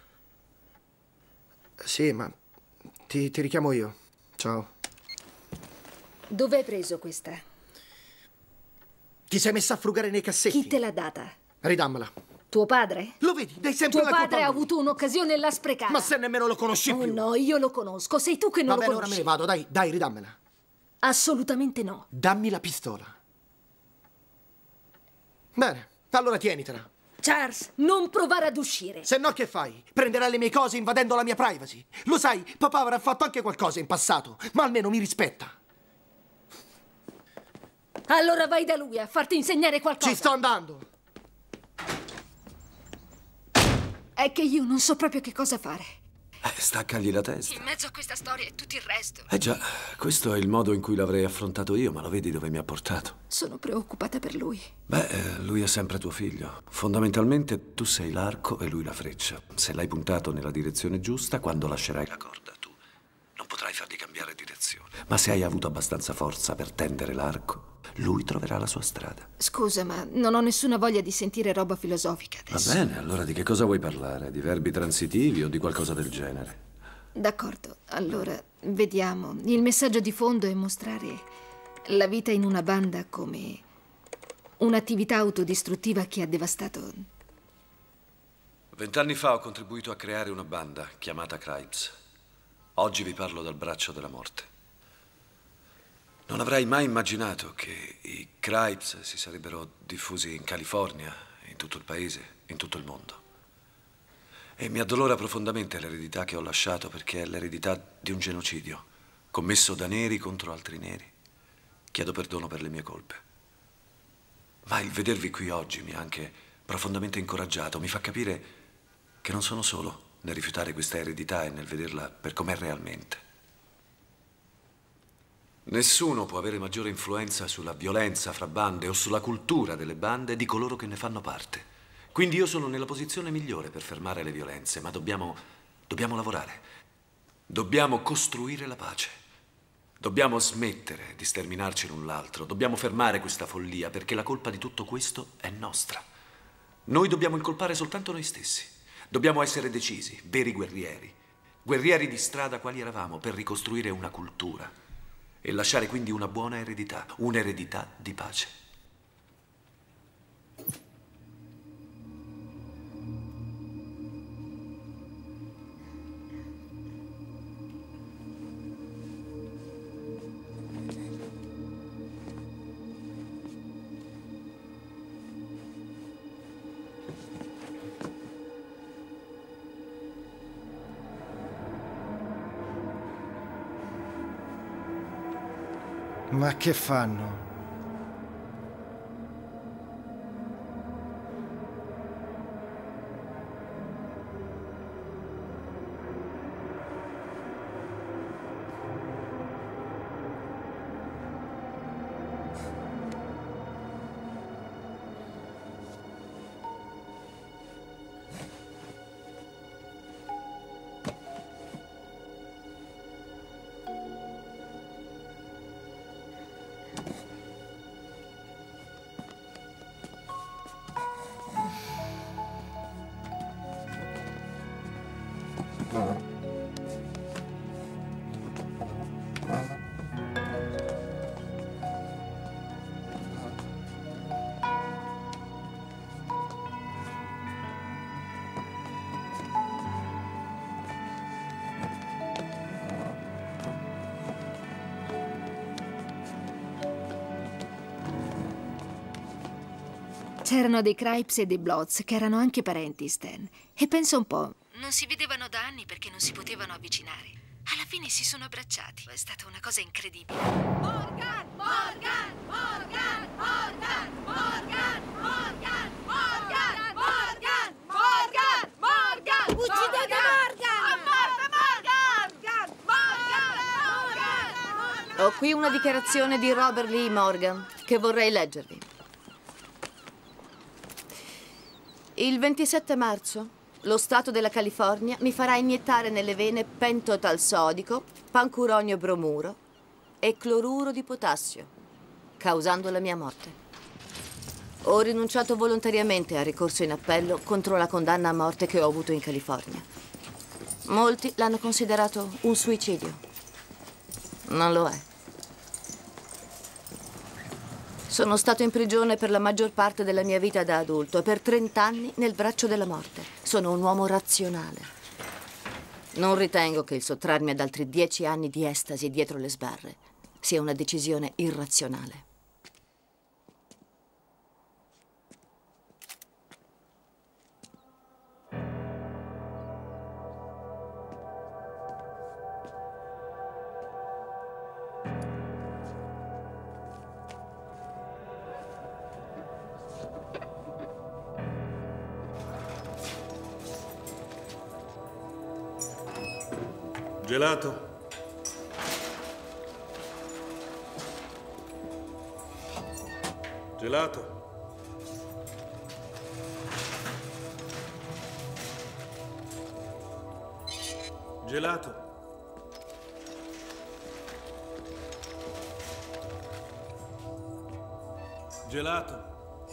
Sì, ma ti, ti richiamo io. Ciao. Dove hai preso questa? Ti sei messa a frugare nei cassetti? Chi te l'ha data? Ridammela. Tuo padre? Lo vedi? Dai sempre Tuo la colpa padre a ha lui. avuto un'occasione e l'ha sprecata. Ma se nemmeno lo conosci Oh più. no, io lo conosco. Sei tu che non Va bene, lo ora me conosci. ne vado. Dai, dai, ridammela. Assolutamente no. Dammi la pistola. Bene, allora tienitela. Charles, non provare ad uscire. Se no che fai? Prenderai le mie cose invadendo la mia privacy. Lo sai, papà avrà fatto anche qualcosa in passato, ma almeno mi rispetta. Allora vai da lui a farti insegnare qualcosa. Ci sto andando. È che io non so proprio che cosa fare. Eh, staccagli la testa. In mezzo a questa storia e tutto il resto. Eh già, questo è il modo in cui l'avrei affrontato io, ma lo vedi dove mi ha portato. Sono preoccupata per lui. Beh, eh, lui è sempre tuo figlio. Fondamentalmente tu sei l'arco e lui la freccia. Se l'hai puntato nella direzione giusta, quando lascerai la corda, tu non potrai fargli cambiare direzione. Ma se hai avuto abbastanza forza per tendere l'arco, lui troverà la sua strada. Scusa, ma non ho nessuna voglia di sentire roba filosofica adesso. Va bene, allora di che cosa vuoi parlare? Di verbi transitivi o di qualcosa del genere? D'accordo, allora vediamo. Il messaggio di fondo è mostrare la vita in una banda come un'attività autodistruttiva che ha devastato. Vent'anni fa ho contribuito a creare una banda chiamata Cripes. Oggi vi parlo dal braccio della morte. Non avrei mai immaginato che i Cripes si sarebbero diffusi in California, in tutto il paese, in tutto il mondo. E mi addolora profondamente l'eredità che ho lasciato, perché è l'eredità di un genocidio commesso da neri contro altri neri. Chiedo perdono per le mie colpe. Ma il vedervi qui oggi mi ha anche profondamente incoraggiato, mi fa capire che non sono solo nel rifiutare questa eredità e nel vederla per com'è realmente. Nessuno può avere maggiore influenza sulla violenza fra bande o sulla cultura delle bande di coloro che ne fanno parte. Quindi io sono nella posizione migliore per fermare le violenze, ma dobbiamo, dobbiamo lavorare. Dobbiamo costruire la pace. Dobbiamo smettere di sterminarci l'un l'altro. Dobbiamo fermare questa follia, perché la colpa di tutto questo è nostra. Noi dobbiamo incolpare soltanto noi stessi. Dobbiamo essere decisi, veri guerrieri. Guerrieri di strada quali eravamo, per ricostruire una cultura. E lasciare quindi una buona eredità, un'eredità di pace. Ma che fanno? C'erano dei Cripes e dei Bloods che erano anche parenti, Stan. E pensa un po', non si vedevano da anni perché non si potevano avvicinare. Alla fine si sono abbracciati. È stata una cosa incredibile. Morgan! Morgan! Morgan! Morgan! Morgan! Morgan! Morgan! Morgan! Morgan! Morgan! Uccidete Morgan! A morte Morgan! Morgan! Morgan! Ho qui una dichiarazione di Robert Lee Morgan che vorrei leggervi. Il ventisette marzo, lo Stato della California mi farà iniettare nelle vene pentotal sodico, pancuronio bromuro e cloruro di potassio, causando la mia morte. Ho rinunciato volontariamente al ricorso in appello contro la condanna a morte che ho avuto in California. Molti l'hanno considerato un suicidio. Non lo è. Sono stato in prigione per la maggior parte della mia vita da adulto e per trent'anni nel braccio della morte. Sono un uomo razionale. Non ritengo che il sottrarmi ad altri dieci anni di estasi dietro le sbarre sia una decisione irrazionale. Gelato. Gelato. Gelato. Gelato.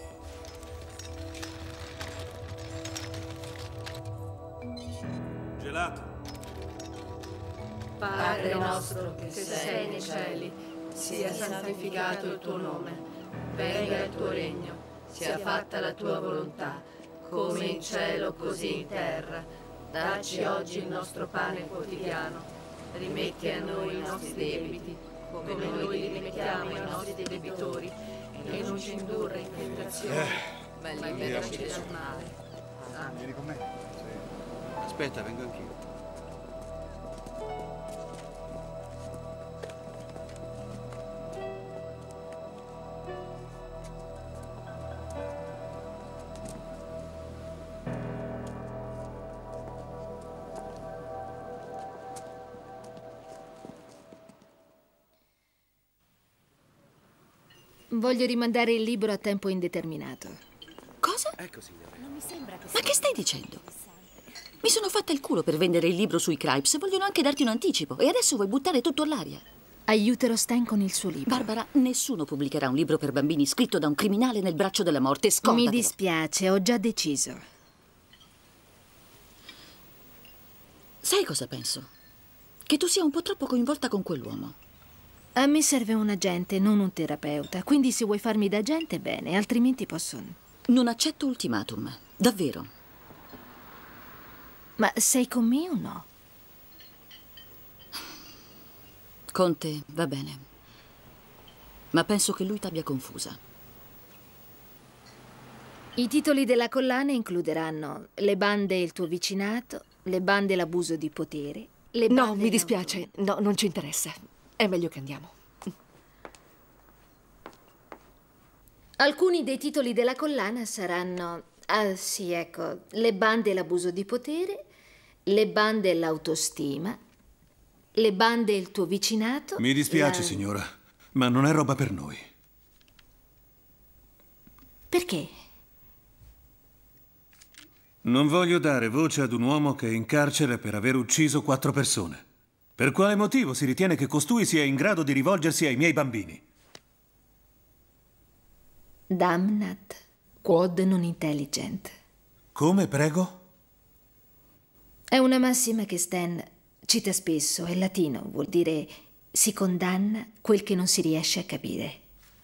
Gelato. Padre nostro che sei nei cieli, sia santificato il tuo nome, venga il tuo regno, sia fatta la tua volontà, come in cielo così in terra. Dacci oggi il nostro pane quotidiano, rimetti a noi i nostri debiti, come noi rimettiamo ai nostri debitori, e non ci indurre in tentazione, ma liberaci dal male. Amen. Vieni con me? Aspetta, vengo anch'io. Voglio rimandare il libro a tempo indeterminato. Cosa? Ecco, signore. Non mi sembra che Ma che stai dicendo? Mi sono fatta il culo per vendere il libro sui Cripes e vogliono anche darti un anticipo. E adesso vuoi buttare tutto all'aria? Aiuterò Stan con il suo libro. Barbara, nessuno pubblicherà un libro per bambini scritto da un criminale nel braccio della morte. Scordatelo. Mi dispiace, ho già deciso. Sai cosa penso? Che tu sia un po' troppo coinvolta con quell'uomo. A me serve un agente, non un terapeuta. Quindi se vuoi farmi da agente, bene, altrimenti posso... Non accetto ultimatum. Davvero. Ma sei con me o no? Con te, va bene. Ma penso che lui t'abbia confusa. I titoli della collana includeranno le bande e il tuo vicinato, le bande e l'abuso di potere, le bande... No, mi dispiace. No, non ci interessa. È meglio che andiamo. Alcuni dei titoli della collana saranno... Ah, sì, ecco. Le bande e l'abuso di potere, le bande e l'autostima, le bande e il tuo vicinato... Mi dispiace, la... signora, ma non è roba per noi. Perché? Non voglio dare voce ad un uomo che è in carcere per aver ucciso quattro persone. Per quale motivo si ritiene che costui sia in grado di rivolgersi ai miei bambini? Damnat, quod non intelligent. Come, prego? È una massima che Stan cita spesso, è latino, vuol dire si condanna quel che non si riesce a capire.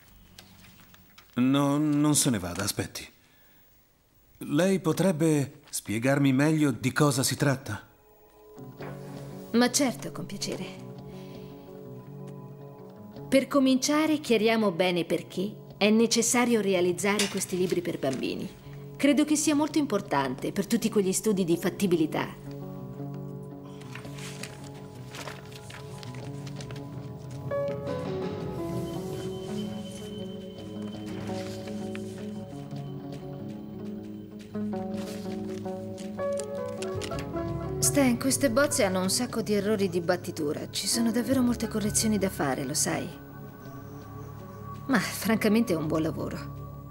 No, non se ne vada, aspetti. Lei potrebbe spiegarmi meglio di cosa si tratta? Ma certo, con piacere. Per cominciare, chiariamo bene perché è necessario realizzare questi libri per bambini. Credo che sia molto importante per tutti quegli studi di fattibilità. Stan, queste bozze hanno un sacco di errori di battitura. Ci sono davvero molte correzioni da fare, lo sai. Ma francamente è un buon lavoro.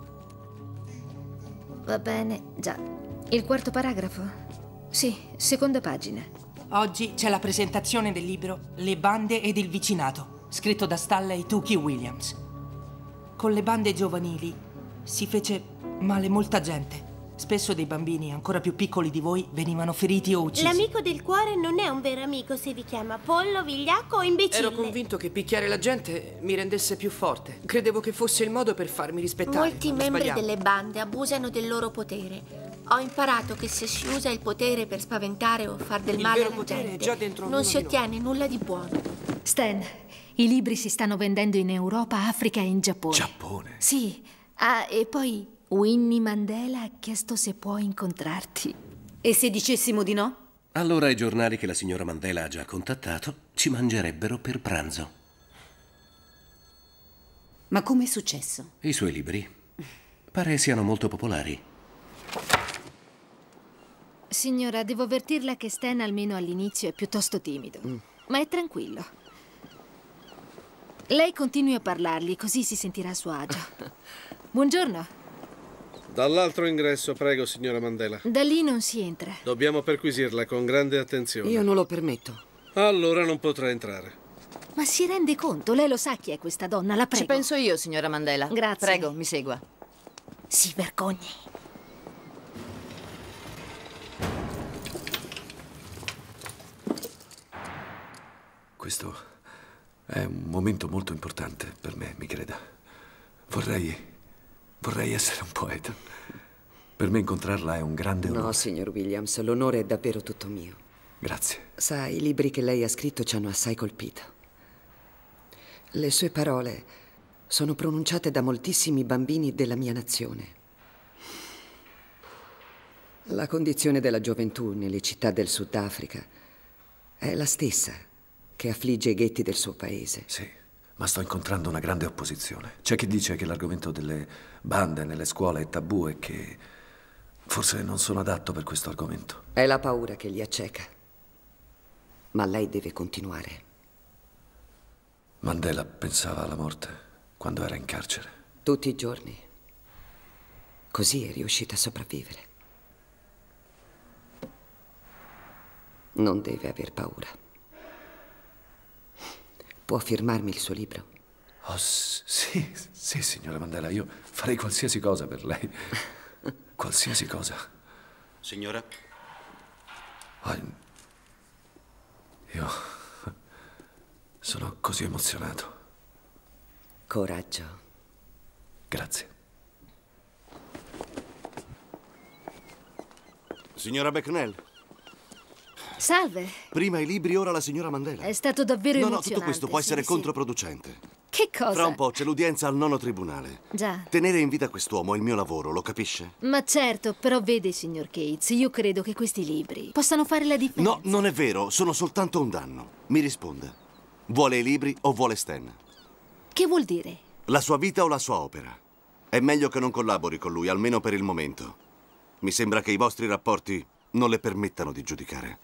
Va bene, già. Il quarto paragrafo? Sì, seconda pagina. Oggi c'è la presentazione del libro Le bande ed il vicinato, scritto da Stanley Tookie Williams. Con le bande giovanili si fece male molta gente. Spesso dei bambini ancora più piccoli di voi venivano feriti o uccisi. L'amico del cuore non è un vero amico se vi chiama pollo, vigliacco o imbecille. Ero convinto che picchiare la gente mi rendesse più forte. Credevo che fosse il modo per farmi rispettare. Molti membri sbagliavo. delle bande abusano del loro potere. Ho imparato che se si usa il potere per spaventare o far del Il male vero alla potere è gente, già dentro non ognuno si di noi. ottiene nulla di buono. Stan, i libri si stanno vendendo in Europa, Africa e in Giappone. Giappone? Sì. Ah, e poi Winnie Mandela ha chiesto se può incontrarti. E se dicessimo di no? Allora i giornali che la signora Mandela ha già contattato ci mangerebbero per pranzo. Ma come è successo? I suoi libri pare siano molto popolari. Signora, devo avvertirla che Stan, almeno all'inizio, è piuttosto timido. ma è tranquillo. Lei continui a parlargli, così si sentirà a suo agio. Buongiorno. Dall'altro ingresso, prego, signora Mandela. Da lì non si entra. Dobbiamo perquisirla con grande attenzione. Io non lo permetto. Allora non potrà entrare. Ma si rende conto? Lei lo sa chi è questa donna, la prego. Ci penso io, signora Mandela. Grazie. Prego, mi segua. Si vergogni. Questo è un momento molto importante per me, mi creda. Vorrei... vorrei essere un poeta. Per me incontrarla è un grande onore. No, signor Williams, l'onore è davvero tutto mio. Grazie. Sa, i libri che lei ha scritto ci hanno assai colpito. Le sue parole sono pronunciate da moltissimi bambini della mia nazione. La condizione della gioventù nelle città del Sudafrica è la stessa che affligge i ghetti del suo paese. Sì, ma sto incontrando una grande opposizione. C'è chi dice che l'argomento delle bande nelle scuole è tabù e che forse non sono adatto per questo argomento. È la paura che li acceca. Ma lei deve continuare. Mandela pensava alla morte quando era in carcere. Tutti i giorni. Così è riuscita a sopravvivere. Non deve aver paura. Può firmarmi il suo libro? Oh, sì, sì, signora Mandela, io farei qualsiasi cosa per lei. Qualsiasi cosa. Signora? Oh, io sono così emozionato. Coraggio. Grazie. Signora Becknell. Salve. Prima i libri, ora la signora Mandela. È stato davvero no, emozionante. No, tutto questo può sì, essere sì. controproducente. Che cosa? Fra un po' c'è l'udienza al nono tribunale. Già. Tenere in vita quest'uomo è il mio lavoro, lo capisce? Ma certo, però vede, signor Cates, io credo che questi libri possano fare la differenza. No, non è vero, sono soltanto un danno. Mi risponda. Vuole i libri o vuole Stan? Che vuol dire? La sua vita o la sua opera? È meglio che non collabori con lui, almeno per il momento. Mi sembra che i vostri rapporti non le permettano di giudicare.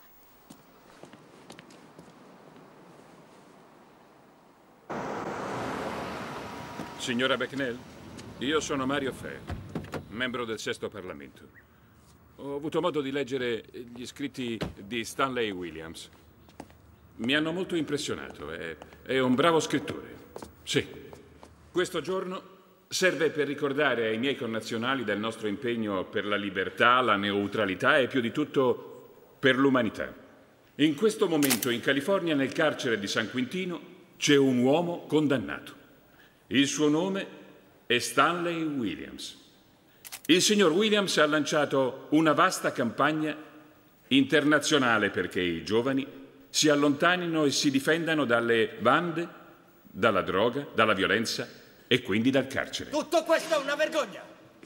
Signora Becknell, io sono Mario Fair, membro del Sesto Parlamento. Ho avuto modo di leggere gli scritti di Stanley Williams. Mi hanno molto impressionato, è, è un bravo scrittore. Sì, questo giorno serve per ricordare ai miei connazionali del nostro impegno per la libertà, la neutralità e più di tutto per l'umanità. In questo momento in California, nel carcere di San Quintino, c'è un uomo condannato. Il suo nome è Stanley Williams. Il signor Williams ha lanciato una vasta campagna internazionale perché i giovani si allontanino e si difendano dalle bande, dalla droga, dalla violenza e quindi dal carcere. Tutto questo è una vergogna!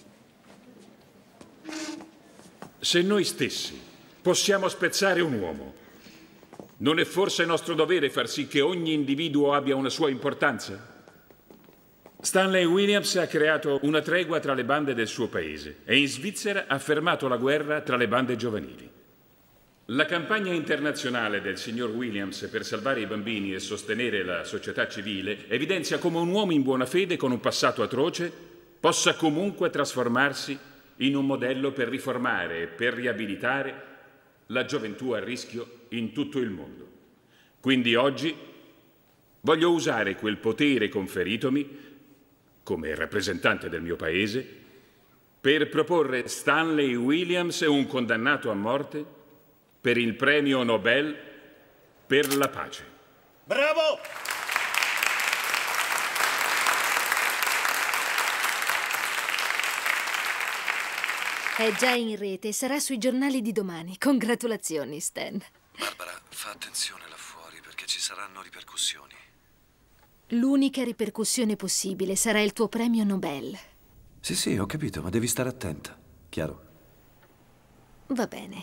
Se noi stessi possiamo spezzare un uomo, non è forse nostro dovere far sì che ogni individuo abbia una sua importanza? Stanley Williams ha creato una tregua tra le bande del suo paese e in Svizzera ha fermato la guerra tra le bande giovanili. La campagna internazionale del signor Williams per salvare i bambini e sostenere la società civile evidenzia come un uomo in buona fede con un passato atroce possa comunque trasformarsi in un modello per riformare e per riabilitare la gioventù a rischio in tutto il mondo. Quindi oggi voglio usare quel potere conferitomi come rappresentante del mio paese, per proporre Stanley Williams, un condannato a morte, per il premio Nobel per la pace. Bravo! È già in rete, sarà sui giornali di domani. Congratulazioni, Stan. Barbara, fa attenzione là fuori perché ci saranno ripercussioni. L'unica ripercussione possibile sarà il tuo premio Nobel. Sì, sì, ho capito, ma devi stare attenta. Chiaro? Va bene.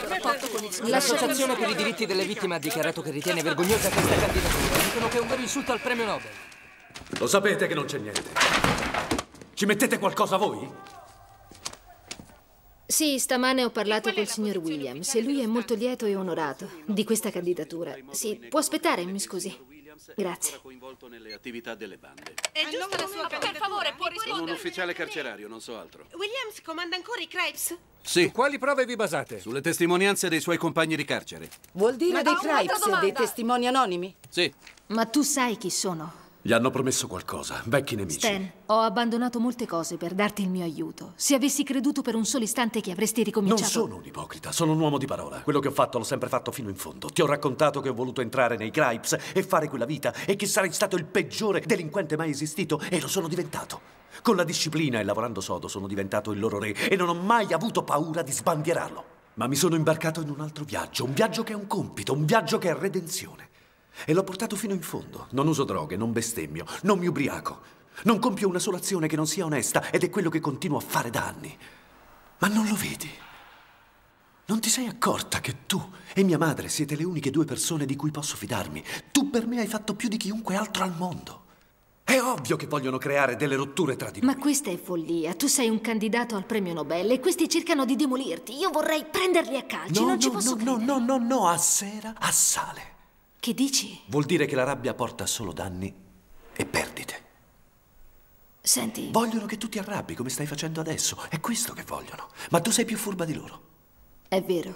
nostro rapporto con il L'Associazione per i diritti delle vittime ha dichiarato che ritiene vergognosa questa candidatura. Dicono che è un vero insulto al premio Nobel. Lo sapete che non c'è niente. Ci mettete qualcosa voi? Sì, stamane ho parlato col signor Williams e lui è molto lieto e onorato di questa candidatura. Sì, può aspettare, mi scusi. Grazie. Coinvolto nelle attività delle bande. È giusta la sua candidatura? Per favore, può Sono un rispondere. ufficiale carcerario, non so altro. Williams comanda ancora i Cripes? Sì. Quali prove vi basate? Sulle testimonianze dei suoi compagni di carcere. Vuol dire Ma dei ho un'altra Cripes, domanda. dei testimoni anonimi? Sì. Ma tu sai chi sono? Gli hanno promesso qualcosa, vecchi nemici. Stan, ho abbandonato molte cose per darti il mio aiuto. Se avessi creduto per un solo istante che avresti ricominciato... Non sono un ipocrita, sono un uomo di parola. Quello che ho fatto l'ho sempre fatto fino in fondo. Ti ho raccontato che ho voluto entrare nei Cripes e fare quella vita e che sarei stato il peggiore delinquente mai esistito e lo sono diventato. Con la disciplina e lavorando sodo sono diventato il loro re e non ho mai avuto paura di sbandierarlo. Ma mi sono imbarcato in un altro viaggio, un viaggio che è un compito, un viaggio che è redenzione. E l'ho portato fino in fondo. Non uso droghe, non bestemmio, non mi ubriaco. Non compio una sola azione che non sia onesta ed è quello che continuo a fare da anni. Ma non lo vedi? Non ti sei accorta che tu e mia madre siete le uniche due persone di cui posso fidarmi? Tu per me hai fatto più di chiunque altro al mondo. È ovvio che vogliono creare delle rotture tra di noi. Ma questa è follia. Tu sei un candidato al premio Nobel e questi cercano di demolirti. Io vorrei prenderli a calci, No, non no, ci posso no, credere. no, no, no, no, a sera, a sale. Che dici? Vuol dire che la rabbia porta solo danni e perdite. Senti... Vogliono che tu ti arrabbi come stai facendo adesso. È questo che vogliono. Ma tu sei più furba di loro. È vero.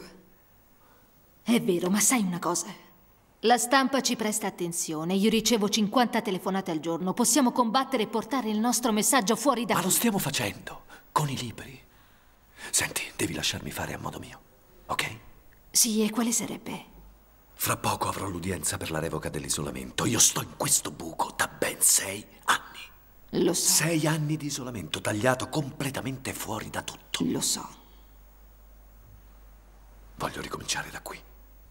È vero, ma sai una cosa? La stampa ci presta attenzione. Io ricevo cinquanta telefonate al giorno. Possiamo combattere e portare il nostro messaggio fuori da... Ma lo stiamo facendo. Con i libri. Senti, devi lasciarmi fare a modo mio. Ok? Sì, e quale sarebbe? Fra poco avrò l'udienza per la revoca dell'isolamento. Io sto in questo buco da ben sei anni. Lo so. Sei anni di isolamento, tagliato completamente fuori da tutto. Lo so. Voglio ricominciare da qui.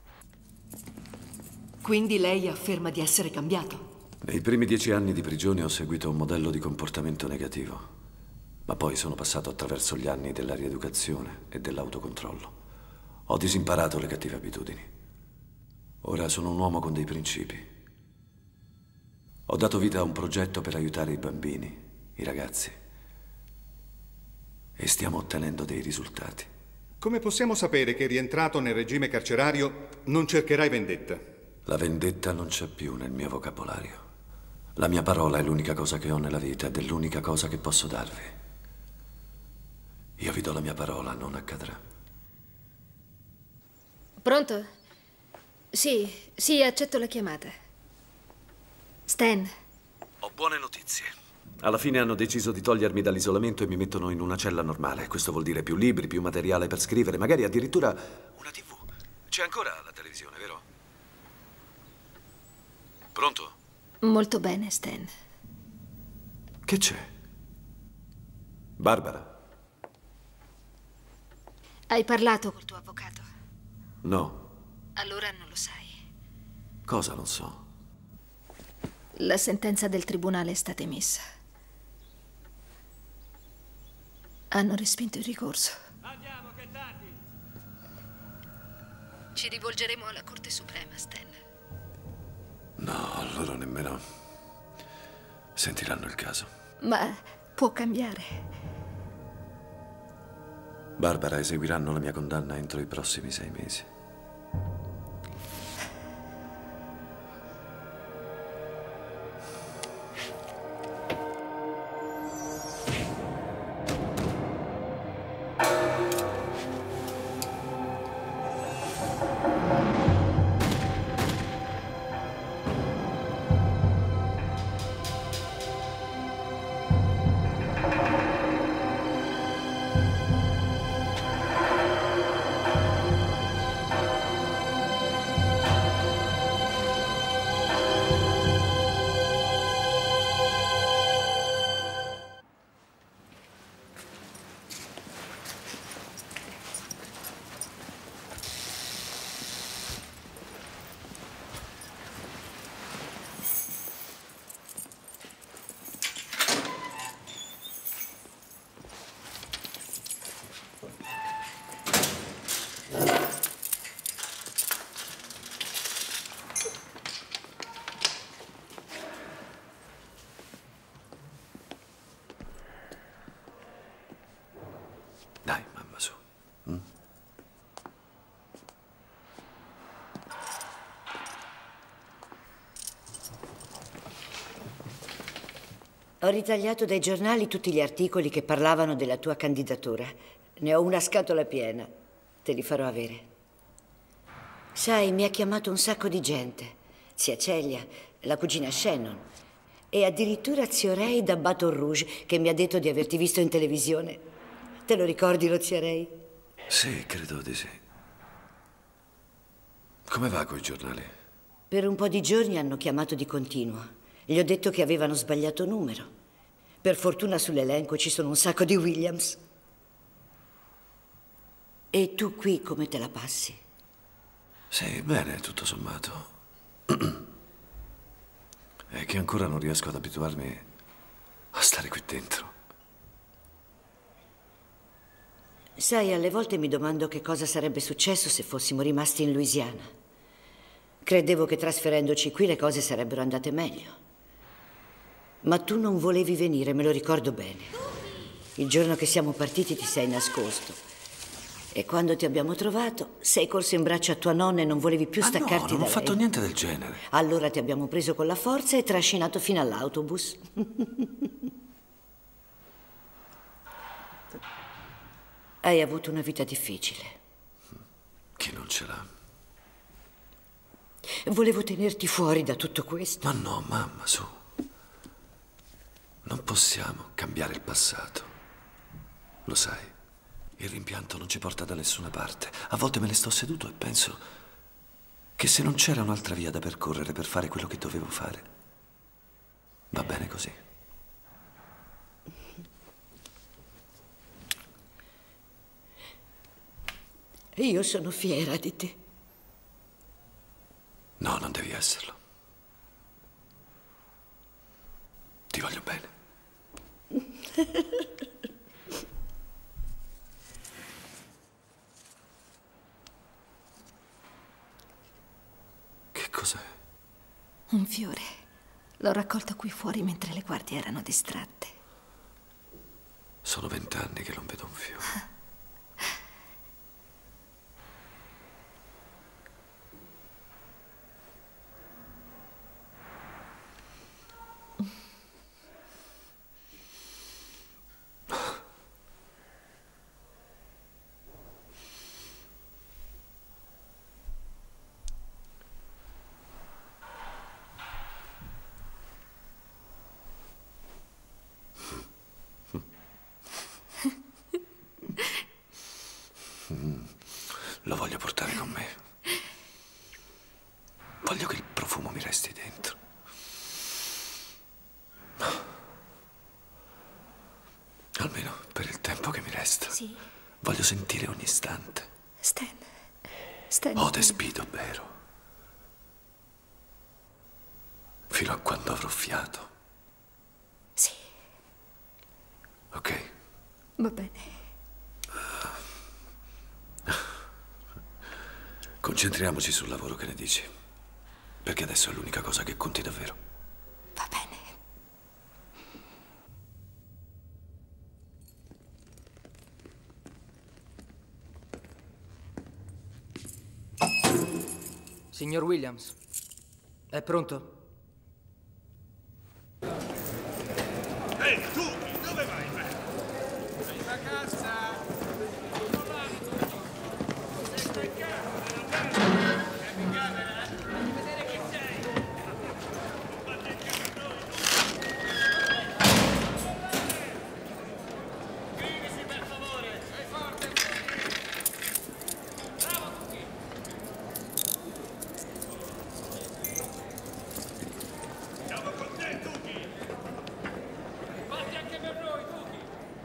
Quindi lei afferma di essere cambiato? Nei primi dieci anni di prigione ho seguito un modello di comportamento negativo, ma poi sono passato attraverso gli anni della rieducazione e dell'autocontrollo. Ho disimparato le cattive abitudini. Ora sono un uomo con dei principi. Ho dato vita a un progetto per aiutare i bambini, i ragazzi. E stiamo ottenendo dei risultati. Come possiamo sapere che rientrato nel regime carcerario non cercherai vendetta? La vendetta non c'è più nel mio vocabolario. La mia parola è l'unica cosa che ho nella vita ed è l'unica cosa che posso darvi. Io vi do la mia parola, non accadrà. Pronto? Sì, sì, accetto la chiamata. Stan. Ho buone notizie. Alla fine hanno deciso di togliermi dall'isolamento e mi mettono in una cella normale. Questo vuol dire più libri, più materiale per scrivere, magari addirittura una tivù. C'è ancora la televisione, vero? Pronto? Molto bene, Stan. Che c'è? Barbara? Hai parlato col tuo avvocato? No. Allora non lo sai. Cosa non so? La sentenza del tribunale è stata emessa. Hanno respinto il ricorso. Andiamo, che tardi! Ci rivolgeremo alla Corte Suprema, Stan. No, loro nemmeno sentiranno il caso. Ma può cambiare. Barbara, eseguiranno la mia condanna entro i prossimi sei mesi. Ho ritagliato dai giornali tutti gli articoli che parlavano della tua candidatura. Ne ho una scatola piena. Te li farò avere. Sai, mi ha chiamato un sacco di gente. Zia Celia, la cugina Shannon e addirittura zio Ray da Baton Rouge, che mi ha detto di averti visto in televisione. Te lo ricordi lo zio Ray? Sì, credo di sì. Come va coi giornali? Per un po' di giorni hanno chiamato di continuo. Gli ho detto che avevano sbagliato numero. Per fortuna sull'elenco ci sono un sacco di Williams. E tu qui come te la passi? Sì, bene, tutto sommato. È che ancora non riesco ad abituarmi a stare qui dentro. Sai, alle volte mi domando che cosa sarebbe successo se fossimo rimasti in Louisiana. Credevo che trasferendoci qui le cose sarebbero andate meglio. Ma tu non volevi venire, me lo ricordo bene. Il giorno che siamo partiti ti sei nascosto. E quando ti abbiamo trovato, sei corso in braccio a tua nonna e non volevi più Ah, staccarti no, da non lei. ho fatto niente del genere. Allora ti abbiamo preso con la forza e trascinato fino all'autobus. Hai avuto una vita difficile. Chi non ce l'ha? Volevo tenerti fuori da tutto questo. Ma no, mamma, su. Non possiamo cambiare il passato. Lo sai, il rimpianto non ci porta da nessuna parte. A volte me ne sto seduto e penso che se non c'era un'altra via da percorrere per fare quello che dovevo fare, va bene così. Io sono fiera di te. No, non devi esserlo. Ti voglio bene. Che cos'è? Un fiore. L'ho raccolto qui fuori mentre le guardie erano distratte. Sono vent'anni che non vedo un fiore. Lo voglio portare con me. Voglio che il profumo mi resti dentro. Almeno per il tempo che mi resta. Sì. Voglio sentire ogni istante. Stan. Stan. Ode spido vero. Fino a quando avrò fiato. Sì. Ok? Va bene. Concentriamoci sul lavoro, che ne dici? Perché adesso è l'unica cosa che conti davvero. Va bene. Signor Williams, è pronto? Ehi, tu! Dove vai? Sei a casa! Sei in camera! In camera? Fammi vedere chi sei! Scrivisi per favore! Sei forte! Bravo tutti! Siamo con te, Tuki! Fatti anche per noi, Tuki!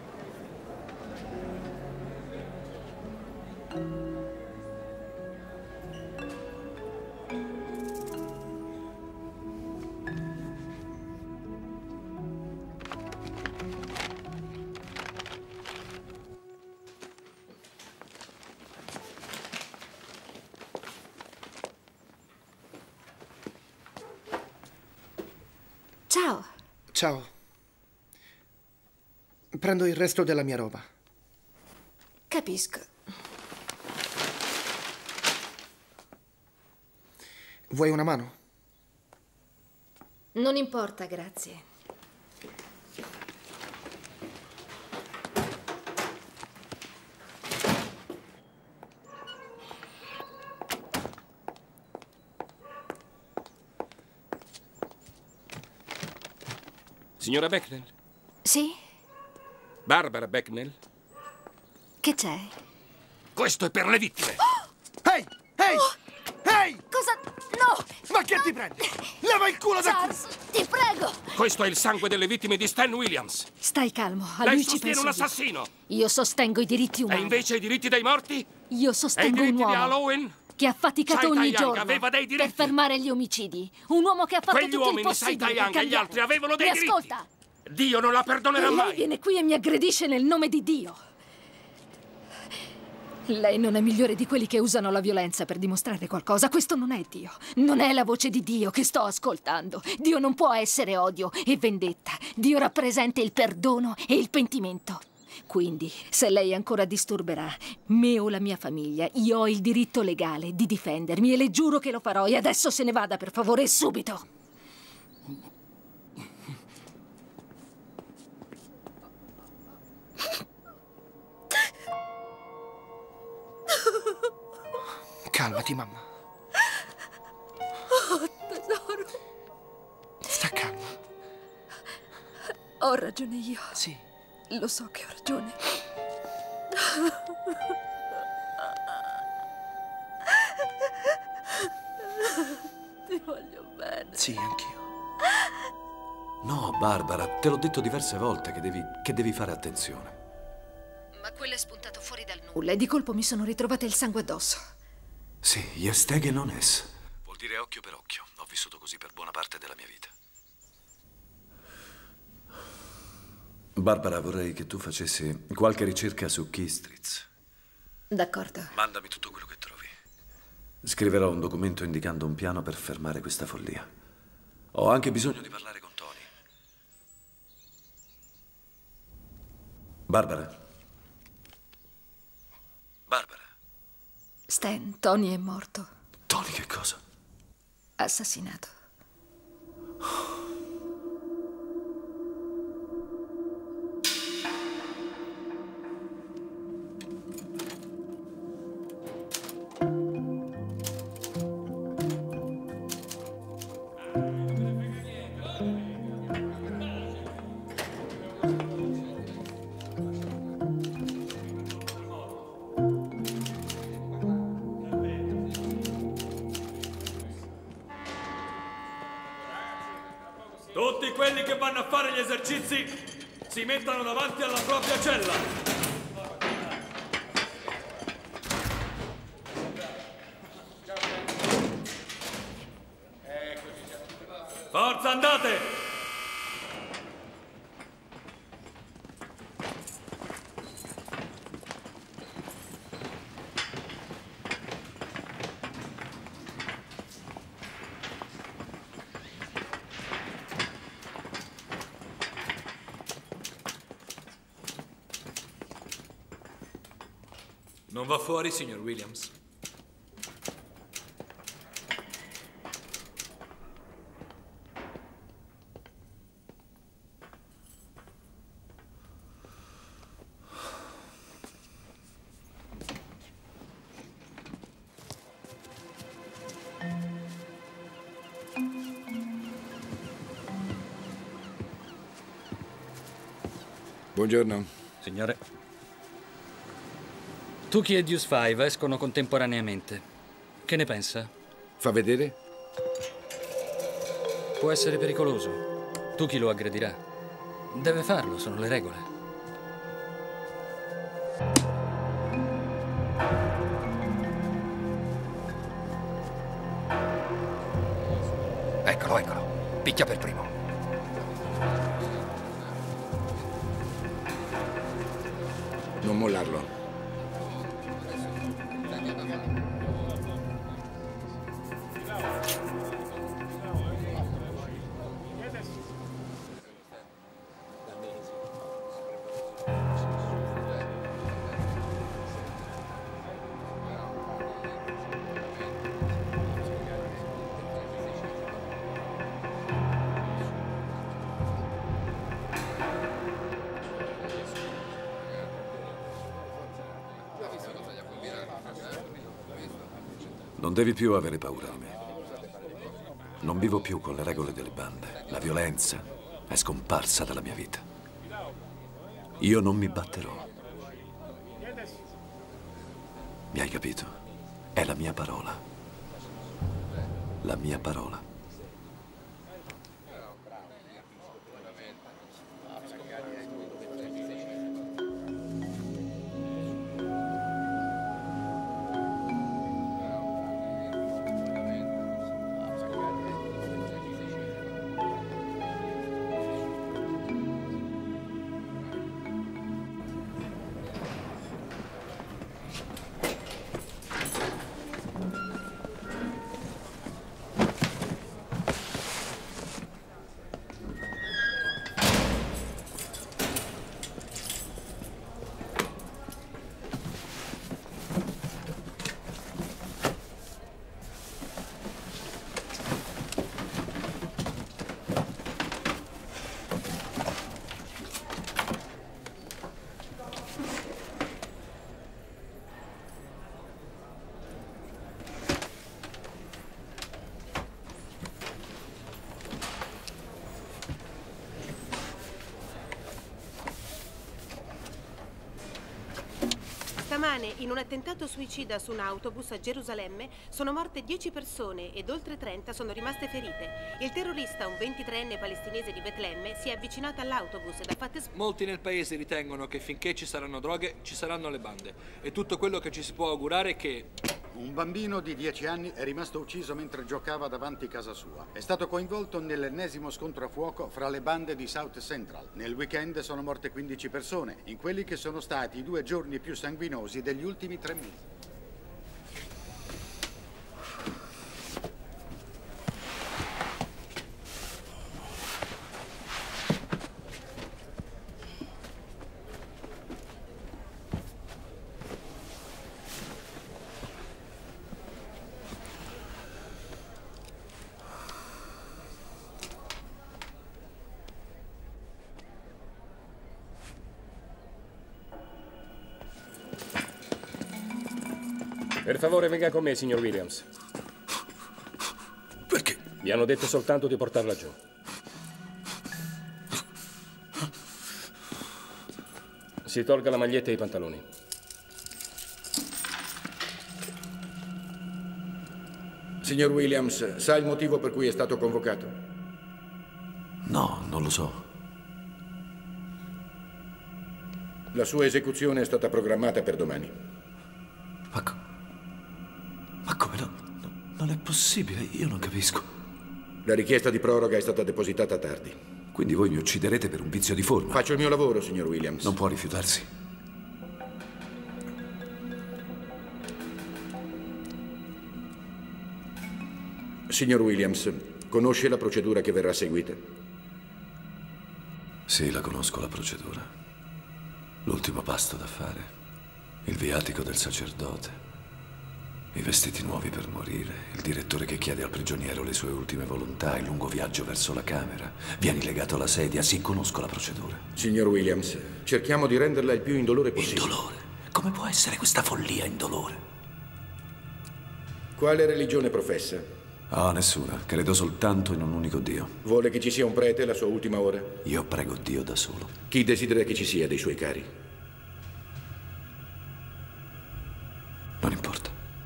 Ciao. Ciao. Prendo il resto della mia roba. Capisco. Vuoi una mano? Non importa, grazie. Signora Becknell? Sì? Barbara Becknell? Che c'è? Questo è per le vittime! Ehi! Ehi! Ehi! Cosa? No! Ma che ti prendi? Leva il culo da qui! Charles, ti prego! Questo è il sangue delle vittime di Stan Williams! Stai calmo, a Lei lui ci sostiene penso un io. assassino! Io sostengo i diritti E umani. invece i diritti dei morti? Io E i sostengo un diritti di uomo Halloween? che ha faticato Sai ogni Taiyang giorno aveva dei per diritti. fermare gli omicidi. Un uomo che ha fatto Quegli tutto uomini, il Sai possibile per Taiyang e gli cambiare. altri avevano dei Mi diritti. ascolta! Dio non la perdonerà E lei mai! viene qui e mi aggredisce nel nome di Dio. Lei non è migliore di quelli che usano la violenza per dimostrare qualcosa. Questo non è Dio. Non è la voce di Dio che sto ascoltando. Dio non può essere odio e vendetta. Dio rappresenta il perdono e il pentimento. Quindi, se lei ancora disturberà me o la mia famiglia, io ho il diritto legale di difendermi e le giuro che lo farò. E adesso se ne vada, per favore, subito. Calmati, mamma. Oh, tesoro. Sta calma. Ho ragione io. Sì. Lo so che ho ragione. Ti voglio bene. Sì, anch'io. No, Barbara, te l'ho detto diverse volte che devi, che devi fare attenzione. Ma quello è spuntato fuori dal nulla e di colpo mi sono ritrovata il sangue addosso. Sì, Jestege non es. Vuol dire occhio per occhio. Ho vissuto così per buona parte della mia vita. Barbara, vorrei che tu facessi qualche ricerca su Kistritz. D'accordo. Mandami tutto quello che trovi. Scriverò un documento indicando un piano per fermare questa follia. Ho anche bisogno di parlare con Tony. Barbara? Barbara? Stan, Tony è morto. Tony che cosa? Assassinato. Tutti quelli che vanno a fare gli esercizi si mettano davanti alla propria cella. Forza, andate! Non va fuori, signor Williams. Buongiorno. Signore. Tuki e Deuce Five escono contemporaneamente. Che ne pensa? Fa vedere? Può essere pericoloso. Tuki lo aggredirà. Deve farlo, sono le regole. Eccolo, eccolo. Picchia per primo. Non mollarlo. Non devi più avere paura di me. Non vivo più con le regole delle bande, la violenza è scomparsa dalla mia vita. Io non mi batterò. Mi hai capito? È la mia parola. La mia parola. Stamane, in un attentato suicida su un autobus a Gerusalemme, sono morte dieci persone ed oltre trenta sono rimaste ferite. Il terrorista, un ventitreenne palestinese di Betlemme, si è avvicinato all'autobus ed ha fatto esplodere. Molti nel paese ritengono che finché ci saranno droghe, ci saranno le bande. E tutto quello che ci si può augurare è che... Un bambino di dieci anni è rimasto ucciso mentre giocava davanti casa sua. È stato coinvolto nell'ennesimo scontro a fuoco fra le bande di South Central. Nel weekend sono morte quindici persone, in quelli che sono stati i due giorni più sanguinosi degli ultimi tre mesi. Per favore, venga con me, signor Williams. Perché? Mi hanno detto soltanto di portarla giù. Si tolga la maglietta e i pantaloni. Signor Williams, sa il motivo per cui è stato convocato? No, non lo so. La sua esecuzione è stata programmata per domani. Ma, co Ma come no? no? Non è possibile, io non capisco. La richiesta di proroga è stata depositata tardi. Quindi voi mi ucciderete per un vizio di forma? Faccio il mio lavoro, signor Williams. Non può rifiutarsi. Signor Williams, conosce la procedura che verrà seguita? Sì, la conosco la procedura. L'ultimo pasto da fare, il viatico del sacerdote, i vestiti nuovi per morire, il direttore che chiede al prigioniero le sue ultime volontà, il lungo viaggio verso la camera. Vieni legato alla sedia, sì, conosco la procedura. Signor Williams, cerchiamo di renderla il più indolore possibile. Indolore? Come può essere questa follia indolore? Quale religione professa? Ah, nessuna. Credo soltanto in un unico Dio. Vuole che ci sia un prete alla sua ultima ora? Io prego Dio da solo. Chi desidera che ci sia dei suoi cari? Non importa.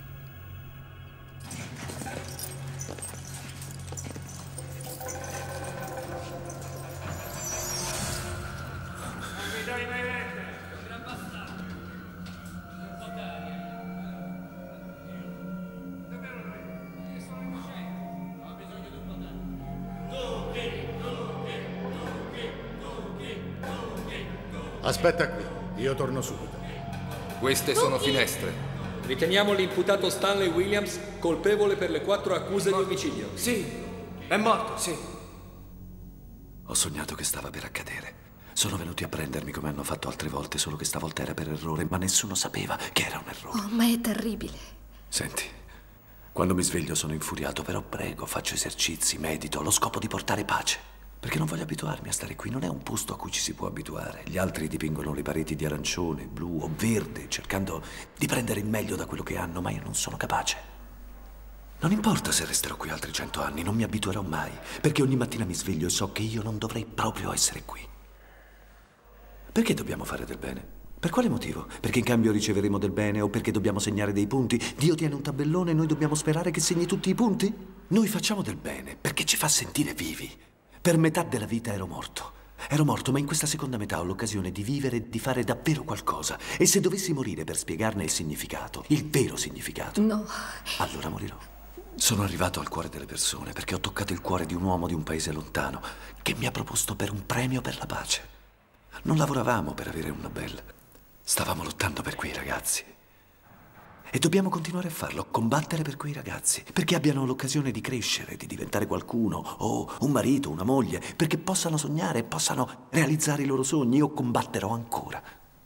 Aspetta qui, io torno subito. Queste sono finestre. Riteniamo l'imputato Stanley Williams colpevole per le quattro accuse di omicidio. Sì, è morto, sì. Ho sognato che stava per accadere. Sono venuti a prendermi come hanno fatto altre volte, solo che stavolta era per errore, ma nessuno sapeva che era un errore. Oh, ma è terribile. Senti, quando mi sveglio sono infuriato, però prego, faccio esercizi, medito, ho lo scopo di portare pace. Perché non voglio abituarmi a stare qui, non è un posto a cui ci si può abituare. Gli altri dipingono le pareti di arancione, blu o verde, cercando di prendere il meglio da quello che hanno, ma io non sono capace. Non importa se resterò qui altri cento anni, non mi abituerò mai, perché ogni mattina mi sveglio e so che io non dovrei proprio essere qui. Perché dobbiamo fare del bene? Per quale motivo? Perché in cambio riceveremo del bene o perché dobbiamo segnare dei punti? Dio tiene un tabellone e noi dobbiamo sperare che segni tutti i punti? Noi facciamo del bene perché ci fa sentire vivi. Per metà della vita ero morto. Ero morto, ma in questa seconda metà ho l'occasione di vivere e di fare davvero qualcosa. E se dovessi morire per spiegarne il significato, il vero significato, no, allora morirò. Sono arrivato al cuore delle persone perché ho toccato il cuore di un uomo di un paese lontano che mi ha proposto per un premio per la pace. Non lavoravamo per avere un Nobel. Stavamo lottando per quei ragazzi. E dobbiamo continuare a farlo, combattere per quei ragazzi, perché abbiano l'occasione di crescere, di diventare qualcuno, o un marito, una moglie, perché possano sognare e possano realizzare i loro sogni. Io combatterò ancora.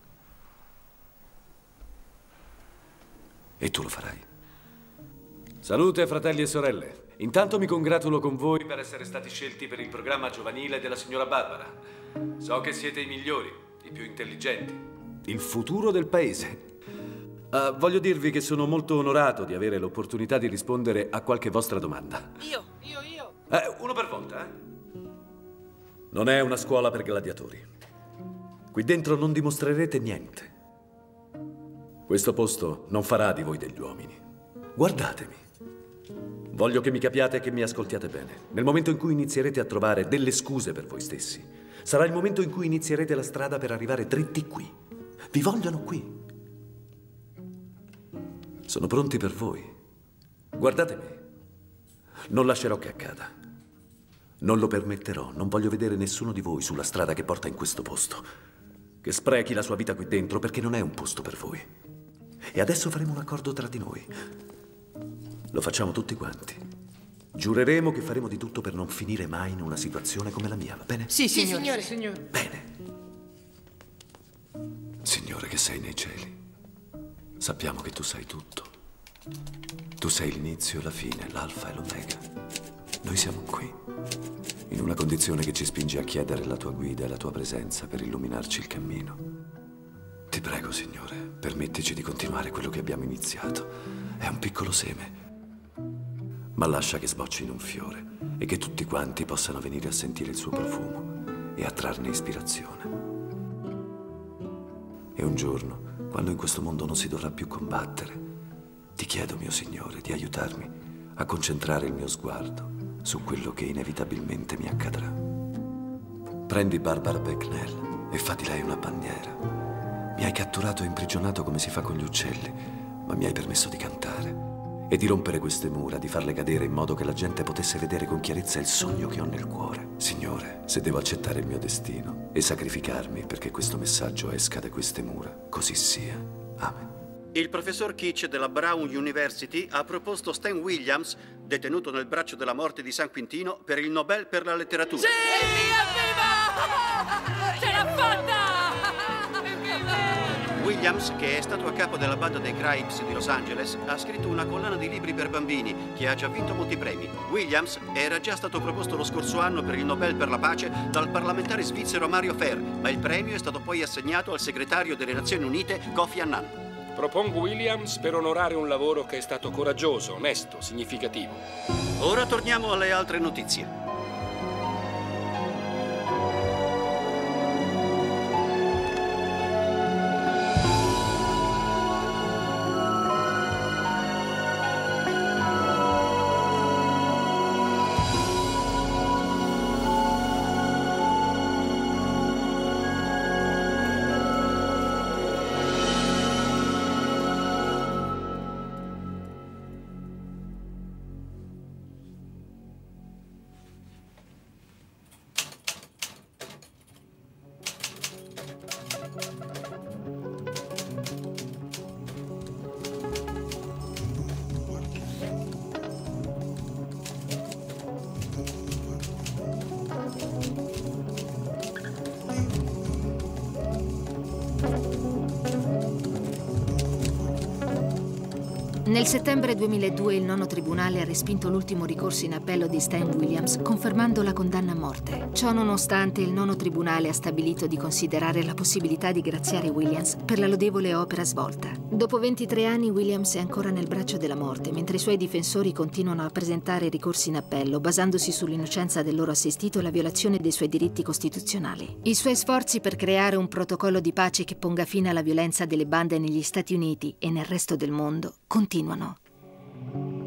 E tu lo farai. Salute, fratelli e sorelle. Intanto mi congratulo con voi per essere stati scelti per il programma giovanile della signora Barbara. So che siete i migliori, i più intelligenti. Il futuro del paese. Uh, voglio dirvi che sono molto onorato di avere l'opportunità di rispondere a qualche vostra domanda. Io, io, io. Eh, uno per volta, eh? Non è una scuola per gladiatori. Qui dentro non dimostrerete niente. Questo posto non farà di voi degli uomini. Guardatemi. Voglio che mi capiate e che mi ascoltiate bene. Nel momento in cui inizierete a trovare delle scuse per voi stessi, sarà il momento in cui inizierete la strada per arrivare dritti qui. Vi vogliono qui. Sono pronti per voi. Guardatemi. Non lascerò che accada. Non lo permetterò. Non voglio vedere nessuno di voi sulla strada che porta in questo posto, che sprechi la sua vita qui dentro perché non è un posto per voi. E adesso faremo un accordo tra di noi. Lo facciamo tutti quanti. Giureremo che faremo di tutto per non finire mai in una situazione come la mia, va bene? Sì, signore. Sì, signore. Bene. Signore che sei nei cieli, sappiamo che tu sai tutto. Tu sei l'inizio e la fine, l'alfa e l'omega. Noi siamo qui, in una condizione che ci spinge a chiedere la tua guida e la tua presenza per illuminarci il cammino. Ti prego, Signore, permettici di continuare quello che abbiamo iniziato. È un piccolo seme, ma lascia che sbocci in un fiore e che tutti quanti possano venire a sentire il suo profumo e a trarne ispirazione. E un giorno, quando in questo mondo non si dovrà più combattere, ti chiedo, mio Signore, di aiutarmi a concentrare il mio sguardo su quello che inevitabilmente mi accadrà. Prendi Barbara Becknell e fa di lei una bandiera. Mi hai catturato e imprigionato come si fa con gli uccelli, ma mi hai permesso di cantare e di rompere queste mura, di farle cadere in modo che la gente potesse vedere con chiarezza il sogno che ho nel cuore. Signore, se devo accettare il mio destino e sacrificarmi perché questo messaggio esca da queste mura, così sia. Amen. Il professor Kitsch della Brown University ha proposto Stan Williams, detenuto nel braccio della morte di San Quintino, per il Nobel per la letteratura. Sì, evviva! Ce l'ha fatta! Williams, che è stato a capo della banda dei Cripes di Los Angeles, ha scritto una collana di libri per bambini che ha già vinto molti premi. Williams era già stato proposto lo scorso anno per il Nobel per la pace dal parlamentare svizzero Mario Ferr, ma il premio è stato poi assegnato al segretario delle Nazioni Unite Kofi Annan. Propongo Williams per onorare un lavoro che è stato coraggioso, onesto, significativo. Ora torniamo alle altre notizie. Nel settembre duemiladue il nono tribunale ha respinto l'ultimo ricorso in appello di Stan Williams, confermando la condanna a morte. Ciò nonostante, il nono tribunale ha stabilito di considerare la possibilità di graziare Williams per la lodevole opera svolta. Dopo ventitré anni Williams è ancora nel braccio della morte, mentre i suoi difensori continuano a presentare ricorsi in appello, basandosi sull'innocenza del loro assistito e la violazione dei suoi diritti costituzionali. I suoi sforzi per creare un protocollo di pace che ponga fine alla violenza delle bande negli Stati Uniti e nel resto del mondo continuano.